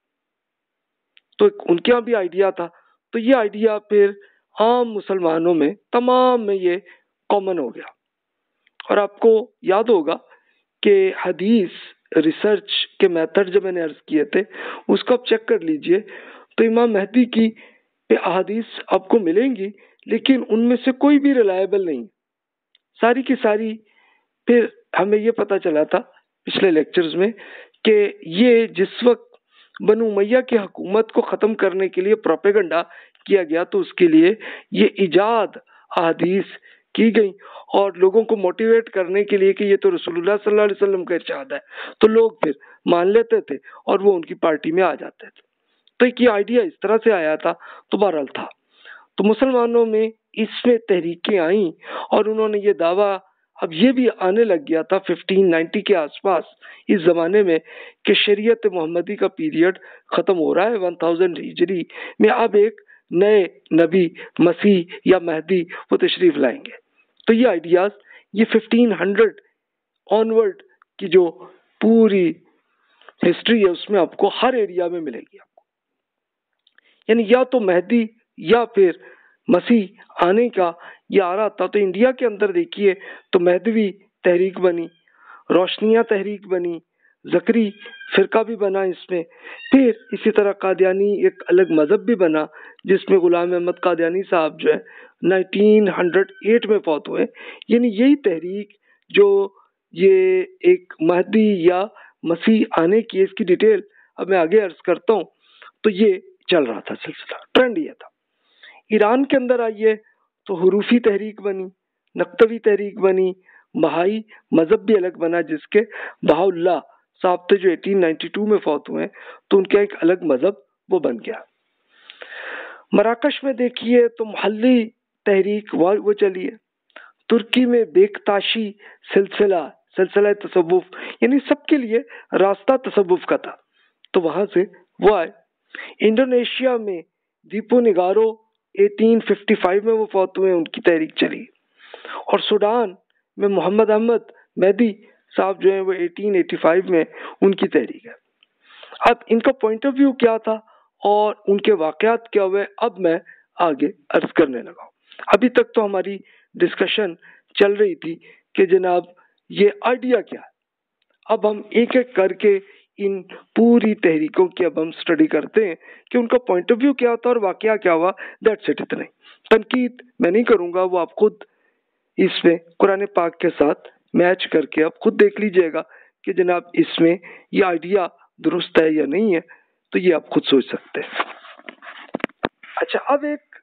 Speaker 1: तो उनके यहाँ भी आइडिया था। तो ये आइडिया फिर आम मुसलमानों में तमाम में ये कॉमन हो गया। और आपको याद होगा कि हदीस रिसर्च के मेथड जो मैंने अर्ज किए थे उसको आप चेक कर लीजिए, तो इमाम मेहदी की पे अहादीस आपको मिलेंगी, लेकिन उनमें से कोई भी रिलायबल नहीं, सारी की सारी। फिर हमें ये पता चला था पिछले लेक्चर्स में कि ये जिस वक्त बनु उमैया की हुकूमत को ख़त्म करने के लिए प्रोपेगेंडा किया गया, तो उसके लिए ये इजाद अहादीस की गई और लोगों को मोटिवेट करने के लिए कि ये तो रसूलुल्लाह सल्लल्लाहु अलैहि वसल्लम का इरशाद है, तो लोग फिर मान लेते थे और वो उनकी पार्टी में आ जाते थे। तो एक ये आइडिया इस तरह से आया था, तो बहरहाल था। तो मुसलमानों में इसमें तहरीकें आई और उन्होंने ये दावा, अब ये भी आने लग गया था फिफ्टीन नाइंटी के आसपास इस जमाने में, कि शरीयत मोहम्मदी का पीरियड खत्म हो रहा है, वन थाउजेंड हिजरी में अब एक नए नबी मसीह या महदी वो तशरीफ लाएंगे। तो ये आइडियाज ये फिफ्टीन हंड्रेड ऑनवर्ड की जो पूरी हिस्ट्री है उसमें आपको हर एरिया में मिलेगी आपको, यानी या तो महदी या फिर मसीह आने का ये आ रहा था। तो इंडिया के अंदर देखिए तो महदवी तहरीक बनी, रोशनिया तहरीक बनी, जकरी फिरका भी बना इसमें, फिर इसी तरह कादियानी एक अलग मजहब भी बना जिसमें गुलाम अहमद कादियानी साहब जो है नाइनटीन हंड्रेड एट में फौत हुए। यानी यही तहरीक जो ये एक महदी या मसीह आने की, इसकी डिटेल अब मैं आगे अर्ज करता हूँ। तो ये चल रहा था सिलसिला, ट्रेंड ये था। ईरान के अंदर आइए तो हुरूफी तहरीक बनी, नक्तवी तहरीक बनी, बहाई मजहब भी अलग बना जिसके बहाउल्लाह साहब थे जो एटीन नाइंटी टू में फौत हुए, तो उनका एक अलग मजहब वो बन गया। मराकश में देखिए तो मोहल्ली तहरीक वो वो चली है। तुर्की में बेकताशी सिलसिला सिलसिला तसव्वुफ, यानी सबके लिए रास्ता तसव्वुफ का था, तो वहां से वो आए। इंडोनेशिया में दीपो निगारो एटीन फिफ्टी फाइव में वो फौत हुए, उनकी तहरीक चली। और सूडान में मोहम्मद अहमद मेहदी साहब जो है वो एटीन एटी फाइव में उनकी तहरीक है। अब इनका पॉइंट ऑफ व्यू क्या था और उनके वाकयात क्या हुए, अब मैं आगे अर्ज करने लगा। अभी तक तो हमारी डिस्कशन चल रही थी कि जनाब ये आइडिया क्या है। अब हम एक एक करके इन पूरी तहरीकों की अब हम स्टडी करते हैं कि उनका पॉइंट ऑफ व्यू क्या था और वाकया क्या हुआ। दैट्स इट, इतना ही। तनकीद मैं नहीं करूंगा, वो आप खुद इसमें कुरान पाक के साथ मैच करके आप खुद देख लीजिएगा कि जनाब इसमें ये आइडिया दुरुस्त है या नहीं है, तो ये आप खुद सोच सकते हैं। अच्छा, अब एक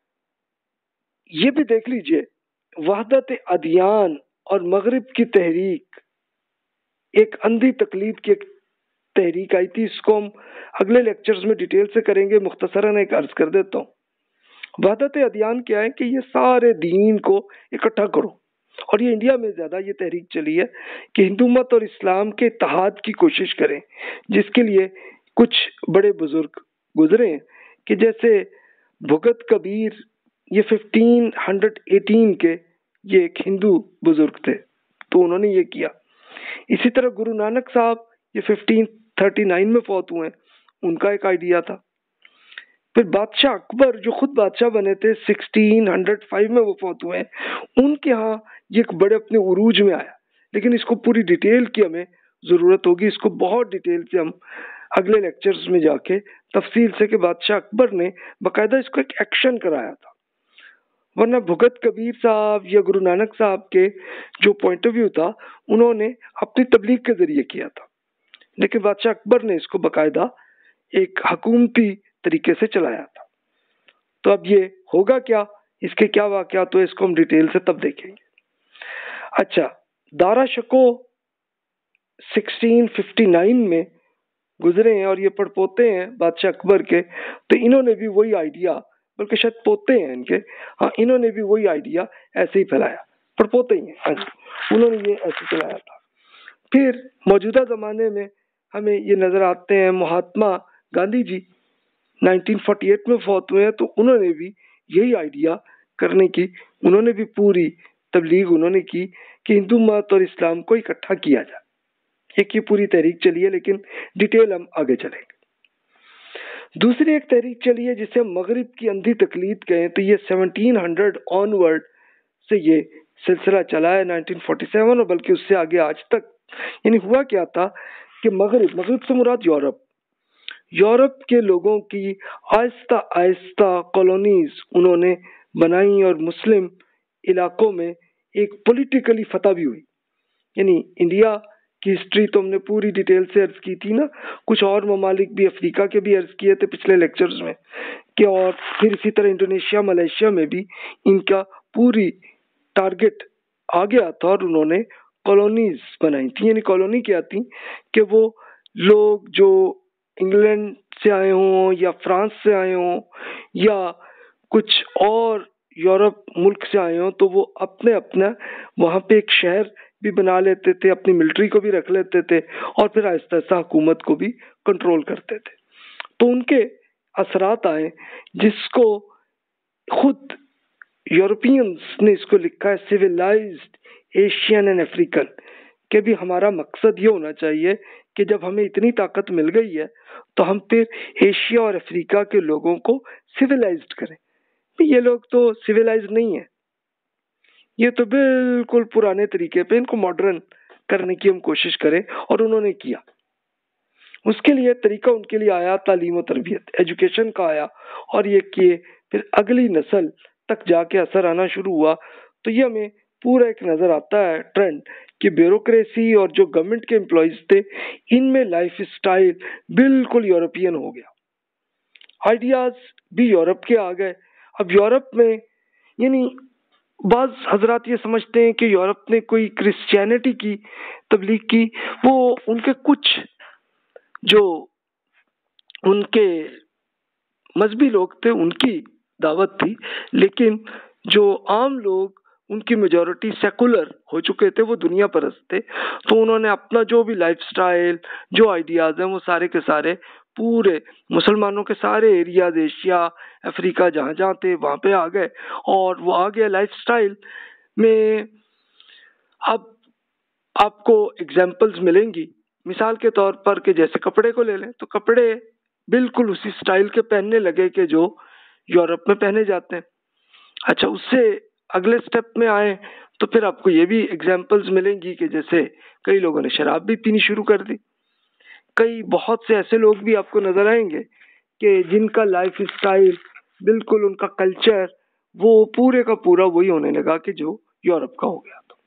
Speaker 1: ये भी देख लीजिए, वहदत अदियान और मगरिब की तहरीक, एक अंधी तकलीद की एक तहरीक आई थी। इसको हम अगले लेक्चर्स में डिटेल से करेंगे, मुख्तसरन एक अर्ज कर देता हूँ। वहदत अदियान क्या है कि ये सारे दीन को इकट्ठा करो, और ये इंडिया में ज्यादा ये तहरीक चली है कि हिंदूमत और इस्लाम के इत्तेहाद की कोशिश करें, जिसके लिए कुछ बड़े बुजुर्ग गुजरे हैं कि जैसे भुगत कबीर, ये फिफ्टीन एटीन के ये एक हिंदू बुजुर्ग थे, तो उन्होंने ये किया। इसी तरह गुरु नानक साहब ये फिफ्टीन थर्टी नाइन में फौत हुए, उनका एक आइडिया था। फिर बादशाह अकबर जो खुद बादशाह बने थे सिक्सटीन हंड्रेड फाइव में वो फौत हुए, उनके यहाँ ये एक बड़े अपने उरूज में आया। लेकिन इसको पूरी डिटेल की हमें जरूरत होगी, इसको बहुत डिटेल से हम अगले लेक्चर्स में जाके तफसील से कि बादशाह अकबर ने बाकायदा इसको एक एक्शन कराया था। वरना भुगत कबीर साहब या गुरु नानक साहब के जो पॉइंट ऑफ व्यू था उन्होंने अपनी तबलीग के जरिए किया था, लेकिन बादशाह अकबर ने इसको बाकायदा एक हुकूमती तरीके से चलाया था। तो अब ये होगा क्या, इसके क्या वाकयात तो इसको हम डिटेल से तब देखेंगे। अच्छा, दारा शको सिक्सटीन फिफ्टी नाइन में गुजरे हैं और ये पड़पोते हैं बादशाह अकबर के, तो इन्होंने भी वही आइडिया बल्कि शायद पोते हैं इनके। हाँ, इन्होंने भी वही आइडिया ऐसे ही फैलाया, पर पोते ही हैं। हाँ जी, उन्होंने ये ऐसे फैलाया था। फिर मौजूदा जमाने में हमें ये नजर आते हैं Mahatma Gandhi ji nineteen forty eight में फौत हुए हैं, तो उन्होंने भी यही आइडिया करने की, उन्होंने भी पूरी तबलीग उन्होंने की कि हिंदू मत और इस्लाम को इकट्ठा किया जाए। एक ये पूरी तहरीक चली है, लेकिन डिटेल हम आगे चलेंगे। दूसरी एक तहरीक चली है जिसे मगरिब की अंधी तकलीद कहें, तो ये सेवनटीन हंड्रेड ऑनवर्ड से ये सिलसिला चला है, नाइनटीन फोर्टी सेवन और बल्कि उससे आगे आज तक। यानी हुआ क्या था कि मगरिब मगरिब से मुराद यूरोप यूरोप के लोगों की आहिस्ता आहिस्ता कॉलोनीज उन्होंने बनाई और मुस्लिम इलाकों में एक पॉलिटिकली फतह भी हुई। यानी इंडिया की हिस्ट्री तो हमने पूरी डिटेल से अर्ज की थी ना, कुछ और ममालिक भी अफ्रीका के भी अर्ज किए थे पिछले लेक्चर्स में कि, और फिर इसी तरह इंडोनेशिया मलेशिया में भी इनका पूरी टारगेट आ गया था और उन्होंने कॉलोनीज बनाई थी। यानी कॉलोनी क्या थी कि वो लोग जो इंग्लैंड से आए हों या फ्रांस से आए हों या कुछ और यूरोप मुल्क से आए हों, तो वो अपने अपना वहाँ पे एक शहर भी बना लेते थे, अपनी मिलिट्री को भी रख लेते थे और फिर आहिस्ता आहिस्ता हुकूमत को भी कंट्रोल करते थे। तो उनके असरात आए, जिसको खुद यूरोपियंस ने इसको लिखा है सिविलाइज्ड एशियन एंड अफ्रीकन, के भी हमारा मकसद ये होना चाहिए कि जब हमें इतनी ताकत मिल गई है तो हम फिर एशिया और अफ्रीका के लोगों को सिविलाइज्ड करें। ये लोग तो सिविलाइज नहीं है, ये तो बिल्कुल पुराने तरीके पे, इनको मॉडर्न करने की हम कोशिश करें, और उन्होंने किया। उसके लिए तरीका उनके लिए आया तालीम और तरबियत, एजुकेशन का आया, और ये किए फिर अगली नस्ल तक जाके असर आना शुरू हुआ। तो ये हमें पूरा एक नजर आता है ट्रेंड कि ब्यूरोक्रेसी और जो गवर्नमेंट के एम्प्लॉयज थे, इनमें लाइफ स्टाइल बिल्कुल यूरोपियन हो गया, आइडियाज भी यूरोप के आ गए। अब यूरोप में यानी बाज हजरात ये समझते हैं कि यूरोप ने कोई क्रिश्चियनिटी की तबलीग की, वो उनके कुछ जो उनके मजहबी लोग थे उनकी दावत थी, लेकिन जो आम लोग उनकी मेजॉरिटी सेकुलर हो चुके थे, वो दुनिया परस्त थे। तो उन्होंने अपना जो भी लाइफस्टाइल, जो आइडियाज हैं, वो सारे के सारे पूरे मुसलमानों के सारे एरियाज, एशिया अफ्रीका जहाँ जहाँ थे वहाँ पे आ गए, और वो आ गया लाइफस्टाइल में। अब आपको एग्जाम्पल्स मिलेंगी, मिसाल के तौर पर कि जैसे कपड़े को ले लें, तो कपड़े बिल्कुल उसी स्टाइल के पहनने लगे कि जो यूरोप में पहने जाते हैं। अच्छा, उससे अगले स्टेप में आए तो फिर आपको ये भी एग्जाम्पल्स मिलेंगी कि जैसे कई लोगों ने शराब भी पीनी शुरू कर दी। कई बहुत से ऐसे लोग भी आपको नजर आएंगे कि जिनका लाइफ स्टाइल बिल्कुल, उनका कल्चर वो पूरे का पूरा वही होने लगा कि जो यूरोप का हो गया। तो,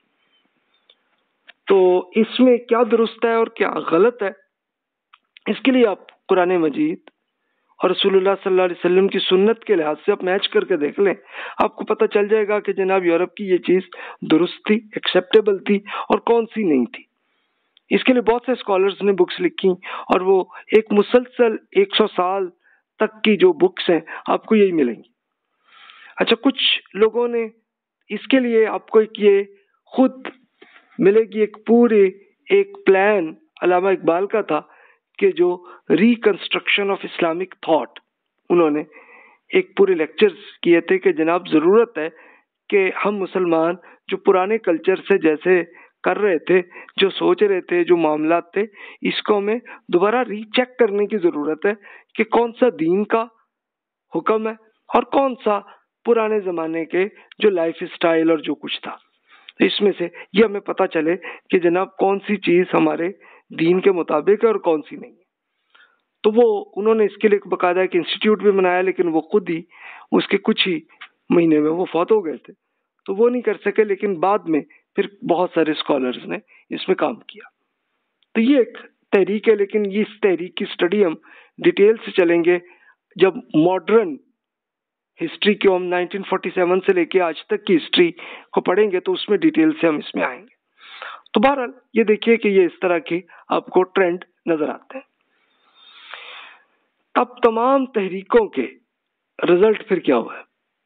Speaker 1: तो इसमें क्या दुरुस्त है और क्या गलत है, इसके लिए आप कुरान मजीद और रसूलुल्लाह सल्लल्लाहु अलैहि वसल्लम की सुन्नत के लिहाज से आप मैच करके देख लें, आपको पता चल जाएगा कि जनाब यूरोप की ये चीज दुरुस्त थी, एक्सेप्टेबल थी, और कौन सी नहीं थी। इसके लिए बहुत से स्कॉलर्स ने बुक्स लिखी, और वो एक मुसलसल एक सौ साल तक की जो बुक्स हैं आपको यही मिलेंगी। अच्छा, कुछ लोगों ने इसके लिए आपको एक ये खुद मिलेगी एक पूरी एक प्लान अल्लामा इकबाल का था कि जो रिकंस्ट्रक्शन ऑफ इस्लामिक थॉट, उन्होंने एक पूरे लेक्चर्स किए थे कि जनाब ज़रूरत है कि हम मुसलमान जो पुराने कल्चर से जैसे कर रहे थे, जो सोच रहे थे, जो मामला थे, इसको हमें दोबारा रीचेक करने की ज़रूरत है कि कौन सा दीन का हुक्म है और कौन सा पुराने ज़माने के जो लाइफ स्टाइल और जो कुछ था। इसमें से ये हमें पता चले कि जनाब कौन सी चीज़ हमारे दीन के मुताबिक है और कौन सी नहीं है। तो वो उन्होंने इसके लिए बकायदा एक इंस्टीट्यूट भी बनाया, लेकिन वो खुद ही उसके कुछ ही महीने में वो फौत हो गए थे, तो वो नहीं कर सके। लेकिन बाद में फिर बहुत सारे स्कॉलर्स ने इसमें काम किया। तो ये एक तहरीक है, लेकिन ये इस तहरीक की स्टडी हम डिटेल से चलेंगे जब मॉडर्न हिस्ट्री को हम नाइनटीन फोर्टी सेवन से लेके आज तक की हिस्ट्री को पढ़ेंगे, तो उसमें डिटेल से हम इसमें आएंगे। तो बहरहाल ये देखिए कि ये इस तरह के आपको ट्रेंड नजर आते हैं। अब तमाम तहरीकों के रिजल्ट फिर क्या हुआ है?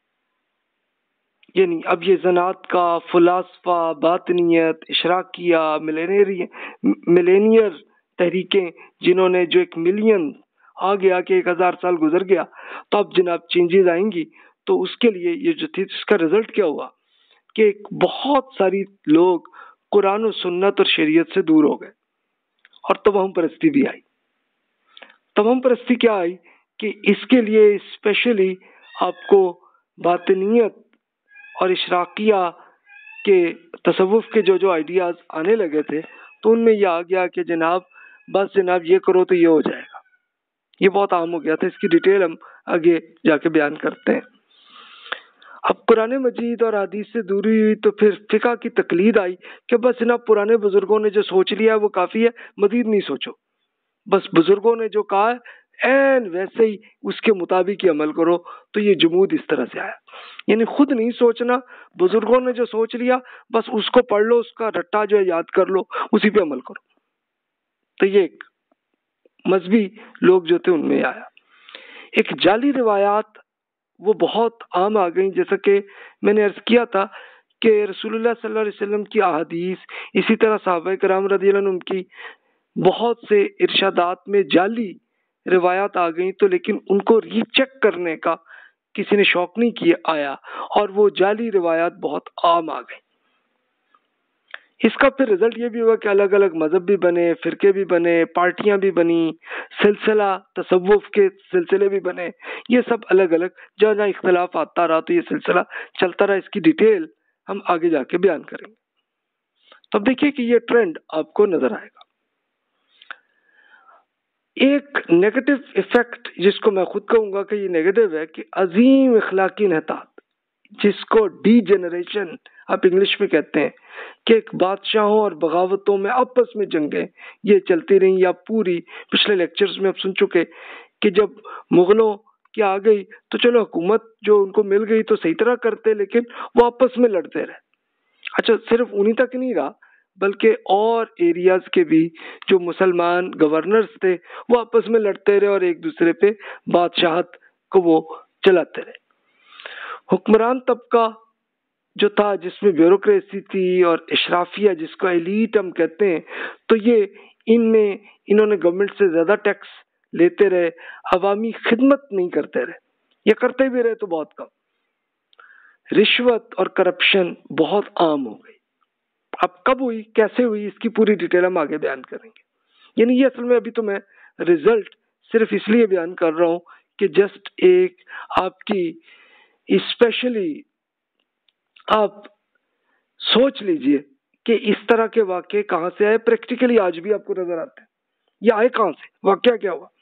Speaker 1: यानी अब ये ज़नात का फुलासफा, बातनियत, इशराकिया, मिलेनियरी मिलेनियर तहरीकें, जिन्होंने जो एक मिलियन आ गया कि एक हजार साल गुजर गया, तो अब जनाब चेंजेस आएंगी। तो उसके लिए ये जो थी, इसका रिजल्ट क्या हुआ कि बहुत सारी लोग कुरान और सुन्नत और शरीयत से दूर हो गए और तवहम परस्ती भी आई। तवहम परस्ती क्या आई कि इसके लिए स्पेशली आपको बातनियत और इशराकिया के तसव्वुफ के जो जो आइडियाज आने लगे थे, तो उनमें यह आ गया कि जनाब बस जनाब ये करो तो ये हो जाएगा। ये बहुत आम हो गया था। इसकी डिटेल हम आगे जाके बयान करते हैं। अब कुरान मजीद और हदीस से दूरी हुई तो फिर फिका की तकलीद आई कि बस जनाब पुराने बुजुर्गों ने जो सोच लिया है वो काफ़ी है, मजीद नहीं सोचो। बस बुजुर्गों ने जो कहा है एन वैसे ही उसके मुताबिक ही अमल करो। तो ये जमूद इस तरह से आया, यानी खुद नहीं सोचना, बुजुर्गों ने जो सोच लिया बस उसको पढ़ लो, उसका रट्टा जो है याद कर लो, उसी पे अमल करो। तो ये एक मजहबी लोग जो थे उनमें आया। एक जाली रिवायात वो बहुत आम आ गई, जैसा कि मैंने अर्ज किया था कि रसूलुल्लाह सल्लल्लाहु अलैहि वसल्लम की अहादीस, इसी तरह सहाबा कराम रज़ियल्लाहु अन्हुम की बहुत से इरशादात में जाली रिवायात आ गई। तो लेकिन उनको रीचेक करने का किसी ने शौक नहीं किया आया और वो जाली रिवायात बहुत आम आ गई। इसका फिर रिजल्ट ये भी हुआ कि अलग अलग मजहब भी बने, फिरके भी बने, पार्टियां भी बनी, सिलसिला तसव्वुफ के सिलसिले भी बने। ये सब अलग अलग जहाँ जहाँ इख्तलाफ आता रहा तो ये सिलसिला चलता रहा। इसकी डिटेल हम आगे जाके बयान करेंगे। तो अब देखिए कि ये ट्रेंड आपको नजर आएगा। एक नेगेटिव इफेक्ट जिसको मैं खुद कहूंगा कि ये नेगेटिव है कि अजीम इखलाकी नेतात, जिसको डी जनरेशन आप इंग्लिश में कहते हैं, कि एक बादशाहों और बगावतों में आपस में जंगें ये चलती रही। या पूरी पिछले लेक्चर्स में आप सुन चुके कि जब मुगलों की आ गई तो चलो हुकूमत जो उनको मिल गई तो सही तरह करते, लेकिन वो आपस में लड़ते रहे। अच्छा, सिर्फ उन्हीं तक नहीं रहा बल्कि और एरियाज के भी जो मुसलमान गवर्नर्स थे वो आपस में लड़ते रहे और एक दूसरे पे बादशाहत को वो चलाते रहे। हुक्मरान तबका जो था जिसमें ब्यूरोक्रेसी थी और इशराफिया जिसको एलीट हम कहते हैं, तो ये इनमें इन्होंने गवर्नमेंट से ज्यादा टैक्स लेते रहे, अवामी खिदमत नहीं करते रहे, ये करते भी रहे तो बहुत कम। रिश्वत और करप्शन बहुत आम हो गई। अब कब हुई, कैसे हुई, इसकी पूरी डिटेल हम आगे बयान करेंगे। यानी ये असल में अभी तो मैं रिजल्ट सिर्फ इसलिए बयान कर रहा हूं कि जस्ट एक आपकी स्पेशली आप सोच लीजिए कि इस तरह के वाक्य कहां से आए। प्रैक्टिकली आज भी आपको नजर आते हैं। ये आए कहां से, वाक्य क्या हुआ?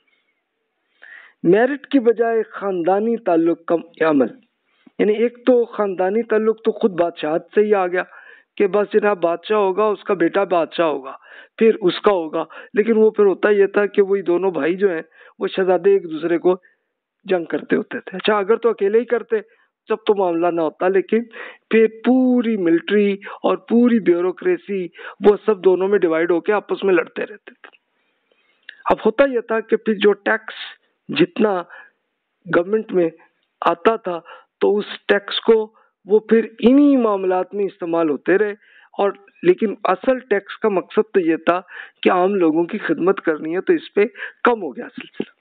Speaker 1: मेरिट की बजाय खानदानी ताल्लुक का अमल, यानी एक तो खानदानी ताल्लुक तो खुद बादशाहत से ही आ गया कि बस जनाब बादशाह होगा, उसका बेटा बादशाह होगा, फिर उसका होगा। लेकिन वो फिर होता यह था कि वही दोनों भाई जो हैं वो शहजादे एक दूसरे को जंग करते होते थे। अच्छा, अगर तो अकेले ही करते जब तो मामला ना होता, लेकिन फिर पूरी मिलिट्री और पूरी ब्यूरोक्रेसी वो सब दोनों में डिवाइड होके आपस में लड़ते रहते थे। अब होता यह था कि फिर जो टैक्स जितना गवर्नमेंट में आता था तो उस टैक्स को वो फिर इन्हीं मामलात में इस्तेमाल होते रहे। और लेकिन असल टैक्स का मकसद तो ये था कि आम लोगों की खिदमत करनी है, तो इस पे कम हो गया सिलसिला।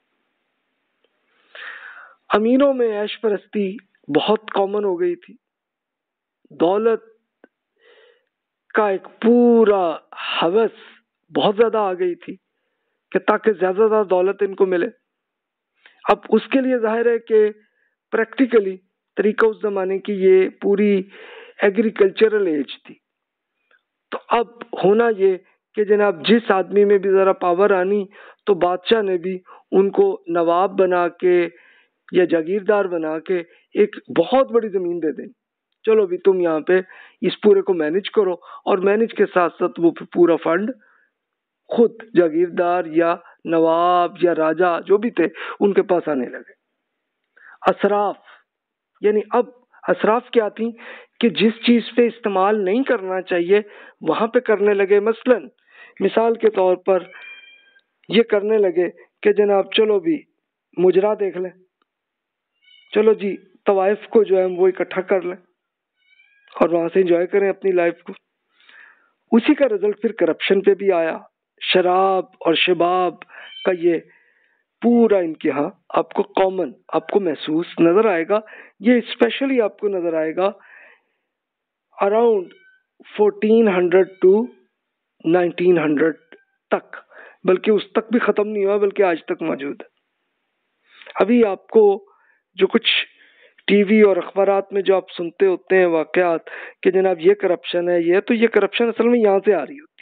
Speaker 1: अमीरों में ऐश परस्ती बहुत कॉमन हो गई थी। दौलत का एक पूरा हवस बहुत ज्यादा आ गई थी कि ताकि ज्यादा ज्यादा दौलत इनको मिले। अब उसके लिए जाहिर है कि प्रैक्टिकली तरीका उस जमाने की ये पूरी एग्रीकल्चरल एज थी। तो अब होना ये कि जनाब जिस आदमी में भी जरा पावर आनी तो बादशाह ने भी उनको नवाब बना के या जागीरदार बना के एक बहुत बड़ी जमीन दे देनी। चलो भी तुम यहाँ पे इस पूरे को मैनेज करो, और मैनेज के साथ साथ वो पूरा फंड खुद जागीरदार या नवाब या राजा जो भी थे उनके पास आने लगे। असराफ, यानी अब असराफ क्या थी कि जिस चीज पे इस्तेमाल नहीं करना चाहिए वहां पे करने लगे। मसलन मिसाल के तौर पर ये करने लगे कि जनाब चलो भी मुजरा देख लें, चलो जी तवाइफ को जो है वो इकट्ठा कर लें और वहां से एंजॉय करें अपनी लाइफ को। उसी का रिजल्ट फिर करप्शन पे भी आया। शराब और शबाब का ये पूरा इनके यहाँ आपको कॉमन आपको महसूस नजर आएगा। ये स्पेशली आपको नजर आएगा around fourteen hundred to nineteen hundred तक, बल्कि उस तक भी खत्म नहीं हुआ, बल्कि आज तक मौजूद है। अभी आपको जो कुछ टीवी और अखबारात में जो आप सुनते होते हैं वाकयात कि जनाब ये करप्शन है, ये तो ये करप्शन असल में यहाँ से आ रही होती।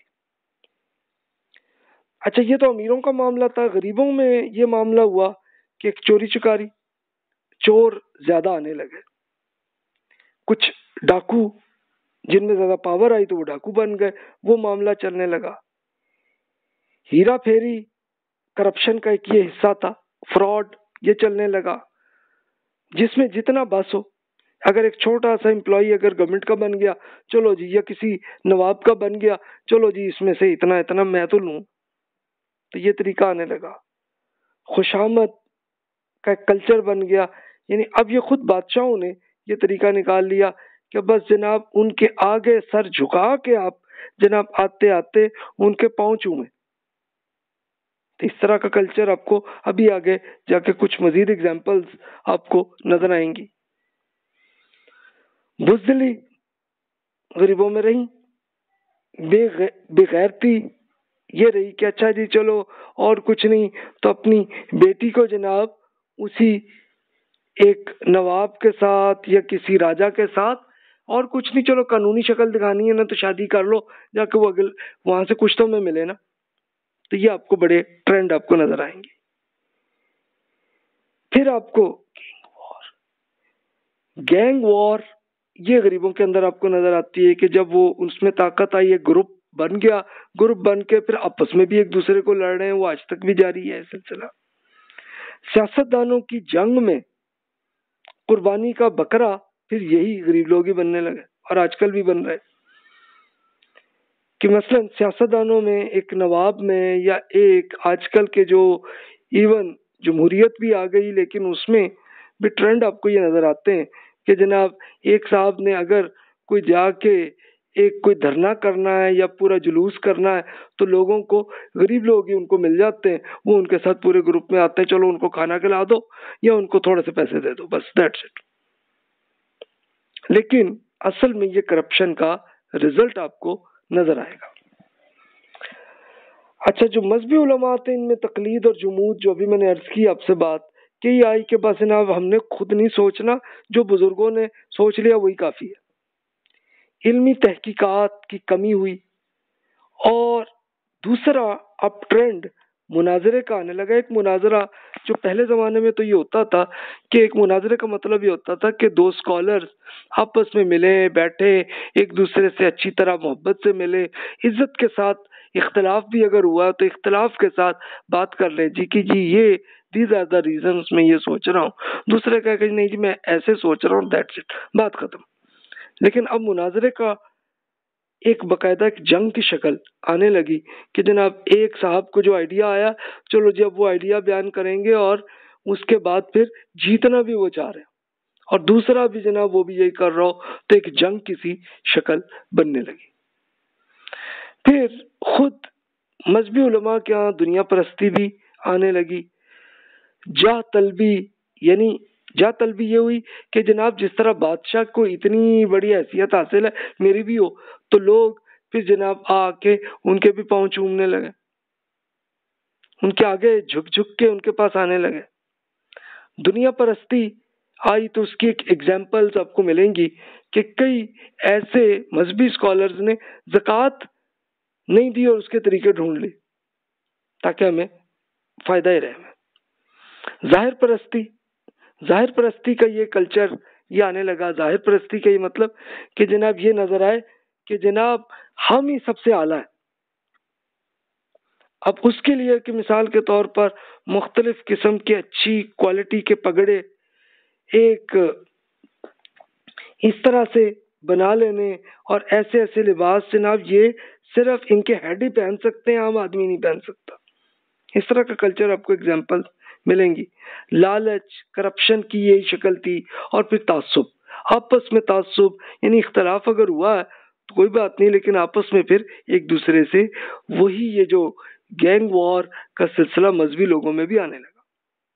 Speaker 1: अच्छा, ये तो अमीरों का मामला था। गरीबों में ये मामला हुआ कि एक चोरी चुकारी, चोर ज्यादा आने लगे, कुछ डाकू जिनमें ज्यादा पावर आई तो वो डाकू बन गए, वो मामला चलने लगा। हीरा फेरी करप्शन का एक ये हिस्सा था, फ्रॉड ये चलने लगा, जिसमें जितना बस हो, अगर एक छोटा सा एम्प्लॉय अगर गवर्नमेंट का बन गया, चलो जी, या किसी नवाब का बन गया, चलो जी इसमें से इतना इतना मैं तो लूं, तो ये तरीका आने लगा। खुशामद का एक कल्चर बन गया, यानी अब ये खुद बादशाहों ने ये तरीका निकाल लिया कि बस जनाब उनके आगे सर झुका के आप जनाब आते आते उनके पांव चूमे। तो इस तरह का कल्चर आपको अभी आगे जाके कुछ मजीद एग्जांपल्स आपको नजर आएंगी। बुज़दिली गरीबों में रही, बेगै बेगैरती ये रही कि अच्छा जी चलो और कुछ नहीं तो अपनी बेटी को जनाब उसी एक नवाब के साथ या किसी राजा के साथ, और कुछ नहीं चलो कानूनी शक्ल दिखानी है ना तो शादी कर लो, जाके वो अगल वहां से कुछ तो में मिले ना। तो ये आपको बड़े ट्रेंड आपको नजर आएंगे। फिर आपको गैंग वॉर, गैंग वॉर ये गरीबों के अंदर आपको नजर आती है कि जब वो उसमें ताकत आई, एक ग्रुप बन गया, ग्रुप बन के फिर आपस में भी एक दूसरे को लड़ रहे हैं, वो आज तक भी जारी है सिलसिला। सियासतदानों की जंग में कुर्बानी का बकरा फिर यही गरीब लोग ही बनने लगे, और आजकल भी बन रहे कि मसलन सियासतदानों में, एक नवाब में, या एक आजकल के जो इवन जमहूरियत भी आ गई, लेकिन उसमें भी ट्रेंड आपको ये नजर आते हैं कि जनाब एक साहब ने अगर कोई जाके एक कोई धरना करना है या पूरा जुलूस करना है तो लोगों को, गरीब लोग ही उनको मिल जाते हैं, वो उनके साथ पूरे ग्रुप में आते हैं, चलो उनको खाना खिला दो या उनको थोड़े से पैसे दे दो, बस दैट्स इट। लेकिन असल में ये करप्शन का रिजल्ट आपको नजर आएगा। अच्छा, जो मजहबी उलमा आते हैं इनमें तकलीद और जुमूद, जो अभी मैंने अर्ज की आपसे बात कि ये आई के बस जनाब हमने खुद नहीं सोचना, जो बुजुर्गों ने सोच लिया वही काफी है। इल्मी तहकीकात की कमी हुई, और दूसरा अब ट्रेंड मुनाजरे का आने लगा। एक मुनाजरा जो पहले जमाने में तो ये होता था कि एक मुनाजरे का मतलब ये होता था कि दो स्कॉलर्स आपस में मिले, बैठे, एक दूसरे से अच्छी तरह मोहब्बत से मिले, इज्जत के साथ, इख्तलाफ भी अगर हुआ तो इख्तलाफ के साथ बात कर ले जी कि जी ये दीज आर द रीजंस मैं ये सोच रहा हूँ, दूसरे कह के नहीं जी मैं ऐसे सोच रहा हूँ, दैट्स इट, बात खत्म। लेकिन अब मुनाजरे का एक बकायदा एक जंग की शक्ल आने लगी कि जनाब एक साहब को जो आइडिया आया, चलो जब वो आइडिया बयान करेंगे और उसके बाद फिर जीतना भी वो चाह रहे हैं, और दूसरा भी जनाब वो भी यही कर रहा हो, तो एक जंग की सी शक्ल बनने लगी। फिर खुद मजहबी उलमा के यहाँ दुनिया परस्ती भी आने लगी। जाह तलबी, यानी जा तलबी ये हुई कि जनाब जिस तरह बादशाह को इतनी बड़ी हैसियत हासिल है, मेरी भी हो, तो लोग फिर जनाब आके उनके भी पांव चूमने लगे, उनके आगे झुक झुक के उनके पास आने लगे। दुनिया परस्ती आई तो उसकी एक एग्जाम्पल्स आपको मिलेंगी कि कई ऐसे मजहबी स्कॉलर्स ने ज़कात नहीं दी और उसके तरीके ढूंढ ली ताकि हमें फायदा ही रहे। जाहिर परस्ती, जाहिर परस्ती का ये कल्चर ये आने लगा। जाहिर परस्ती का ये मतलब कि जनाब ये नजर आए कि जनाब हम ही सबसे आला है। अब उसके लिए कि मिसाल के तौर पर मुख्तलिफ किस्म के अच्छी क्वालिटी के पगड़े एक इस तरह से बना लेने, और ऐसे ऐसे लिबास जनाब ये सिर्फ इनके हेड ही पहन सकते हैं, आम आदमी नहीं पहन सकता। इस तरह का कल्चर आपको एग्जाम्पल मिलेंगी। लालच, करप्शन की यही शक्ल थी, और फिर तासुब, आपस में तासुब यानी इख्तलाफ अगर हुआ है तो कोई बात नहीं, लेकिन आपस में फिर एक दूसरे से वही ये जो गैंग वॉर का सिलसिला मजहबी लोगों में भी आने लगा।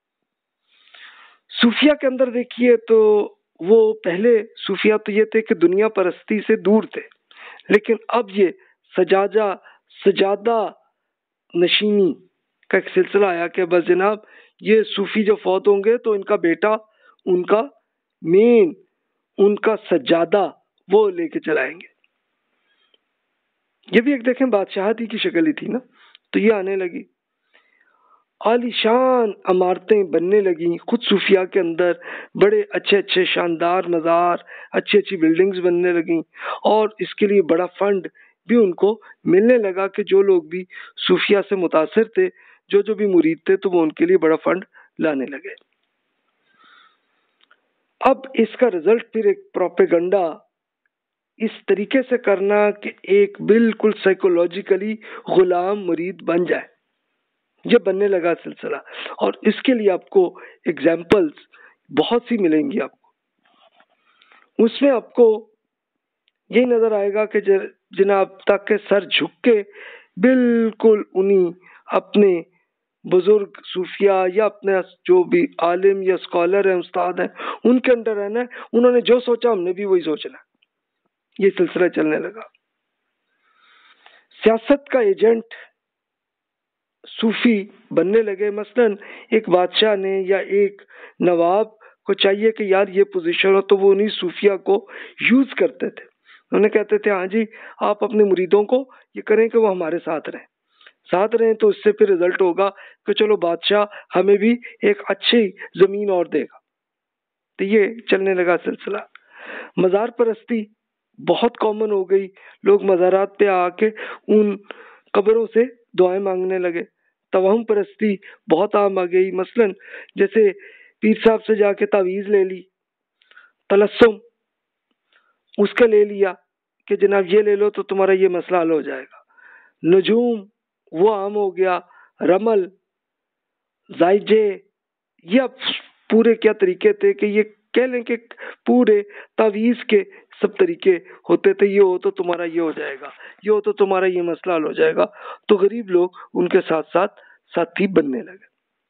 Speaker 1: सूफिया के अंदर देखिए तो वो पहले सूफिया तो ये थे कि दुनिया परस्ती से दूर थे, लेकिन अब ये सजादा सजादा नशीनी का एक सिलसिला आया कि बस जनाब ये सूफी जो फौत होंगे तो इनका बेटा उनका मेन उनका सज्जादा वो लेके चलाएंगे। ये भी एक देखें बादशाहती की शक्ल ही थी ना, तो ये आने लगी, आलीशान इमारतें बनने लगी खुद सूफिया के अंदर, बड़े अच्छे अच्छे शानदार मज़ार, अच्छी अच्छी बिल्डिंग्स बनने लगी, और इसके लिए बड़ा फंड भी उनको मिलने लगा कि जो लोग भी सूफिया से मुतासिर थे, जो जो भी मुरीद थे, तो वो उनके लिए बड़ा फंड लाने लगे। अब इसका रिजल्ट फिर एक प्रोपेगंडा इस तरीके से करना कि एक बिल्कुल साइकोलॉजिकली गुलाम मुरीद बन जाए, ये बनने लगा सिलसिला। और इसके लिए आपको एग्जाम्पल्स बहुत सी मिलेंगी आपको, उसमें आपको यही नजर आएगा कि जनाब तक के सर झुक के बिल्कुल उन्हीं अपने बुजुर्ग सूफिया या अपने जो भी आलिम या स्कॉलर हैं, उस्ताद हैं, उनके अंडर रहना है, उन्होंने जो सोचा हमने भी वही सोचना, ये सिलसिला चलने लगा। सियासत का एजेंट सूफी बनने लगे। मसलन एक बादशाह ने या एक नवाब को चाहिए कि यार ये पोजीशन हो, तो वो उन्हीं सूफिया को यूज करते थे। उन्हें कहते थे हाँ जी आप अपने मुरीदों को ये करें कि वो हमारे साथ रहें, साथ रहें तो इससे फिर रिजल्ट होगा कि चलो बादशाह हमें भी एक अच्छी जमीन और देगा। तो ये चलने लगा सिलसिला। मज़ार परस्ती बहुत कॉमन हो गई, लोग मज़ारात पे आके उन कब्रों से दुआएं मांगने लगे। तवहम परस्ती बहुत आम आ गई, मसलन जैसे पीर साहब से जाके तावीज़ ले ली, तलस्सुम उसका ले लिया कि जनाब ये ले लो तो तुम्हारा ये मसला हल हो जाएगा। नजूम वो आम हो गया, रमल, जायजे, ये अब पूरे क्या तरीके थे कि ये कह लें कि पूरे तावीज़ के सब तरीके होते थे, ये हो तो तुम्हारा ये हो जाएगा, ये हो तो तुम्हारा ये मसला हल हो जाएगा। तो गरीब लोग उनके साथ साथ साथी बनने लगे।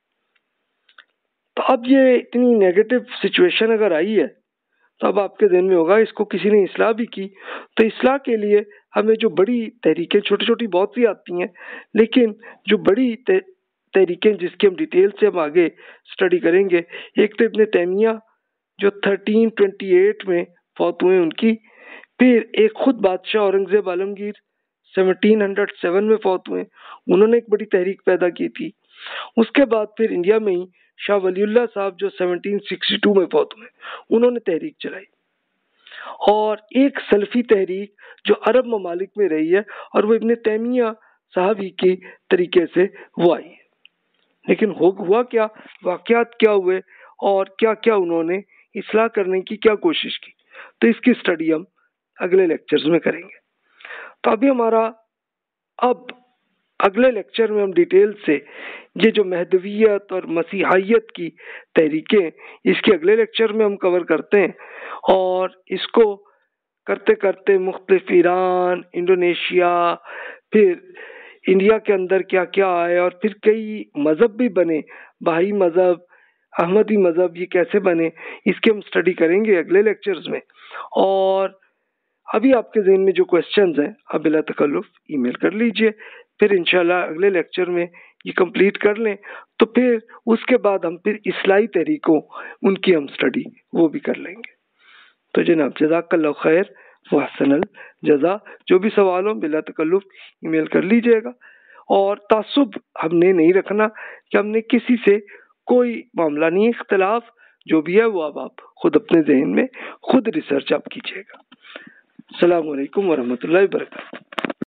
Speaker 1: तो अब ये इतनी नेगेटिव सिचुएशन अगर आई है तो अब आपके ज़हन में होगा इसको किसी ने इस्लाह भी की, तो इस्लाह के लिए हमें जो बड़ी तहरीकें, छोटी छोटी बहुत सी आती हैं, लेकिन जो बड़ी तहरीकें जिसकी हम डिटेल से हम आगे स्टडी करेंगे, एक तो इब्न तैमिया जो थर्टीन ट्वेंटी एट में फौत हुए उनकी, फिर एक खुद बादशाह Aurangzeb Alamgir seventeen hundred seven में फौत हुए, उन्होंने एक बड़ी तहरीक पैदा की थी। उसके बाद फिर इंडिया में ही शाह वलीउल्लाह साहब जो सेवनटीन सिक्सटी टू में फौत हुए, उन्होंने तहरीक चलाई। और एक सल्फी तहरीक जो अरब ममालिक में रही है, और वो इब्न तैमिया साहब ही के तरीके से वो आई है। लेकिन हो हुआ क्या, वाक़यात क्या हुए, और क्या क्या उन्होंने इस्लाह करने की क्या कोशिश की, तो इसकी स्टडी हम अगले लेक्चर्स में करेंगे। तो अभी हमारा अब अगले लेक्चर में हम डिटेल से ये जो महदवियत और मसीहायत की तहरीकें, इसके अगले लेक्चर में हम कवर करते हैं, और इसको करते करते मुख्तलिफ ईरान, इंडोनेशिया, फिर इंडिया के अंदर क्या क्या आए, और फिर कई मज़हब भी बने, बहाई मज़हब, अहमदी मज़हब, ये कैसे बने, इसकी हम स्टडी करेंगे अगले लेक्चर्स में। और अभी आपके ज़हन में जो क्वेश्चंस हैं आप बिला तकल्लुफ़ ईमेल कर लीजिए, फिर इंशाल्लाह अगले लेक्चर में ये कंप्लीट कर लें, तो फिर उसके बाद हम फिर इस्लाही तरीकों उनकी हम स्टडी वो भी कर लेंगे। तो जनाब जज़ाकल्लाह खैर व अहसनल जज़ा। जो भी सवाल हो बिला तकल्लुफ़ ईमेल कर लीजिएगा, और तासुब हमने नहीं रखना कि हमने किसी से कोई मामला नहीं, इख्तिलाफ जो भी है वो अब आप खुद अपने जहन में खुद रिसर्च आप कीजिएगा। अस्सलामु अलैकुम वरहमतुल्लाहि वबरकातुहू।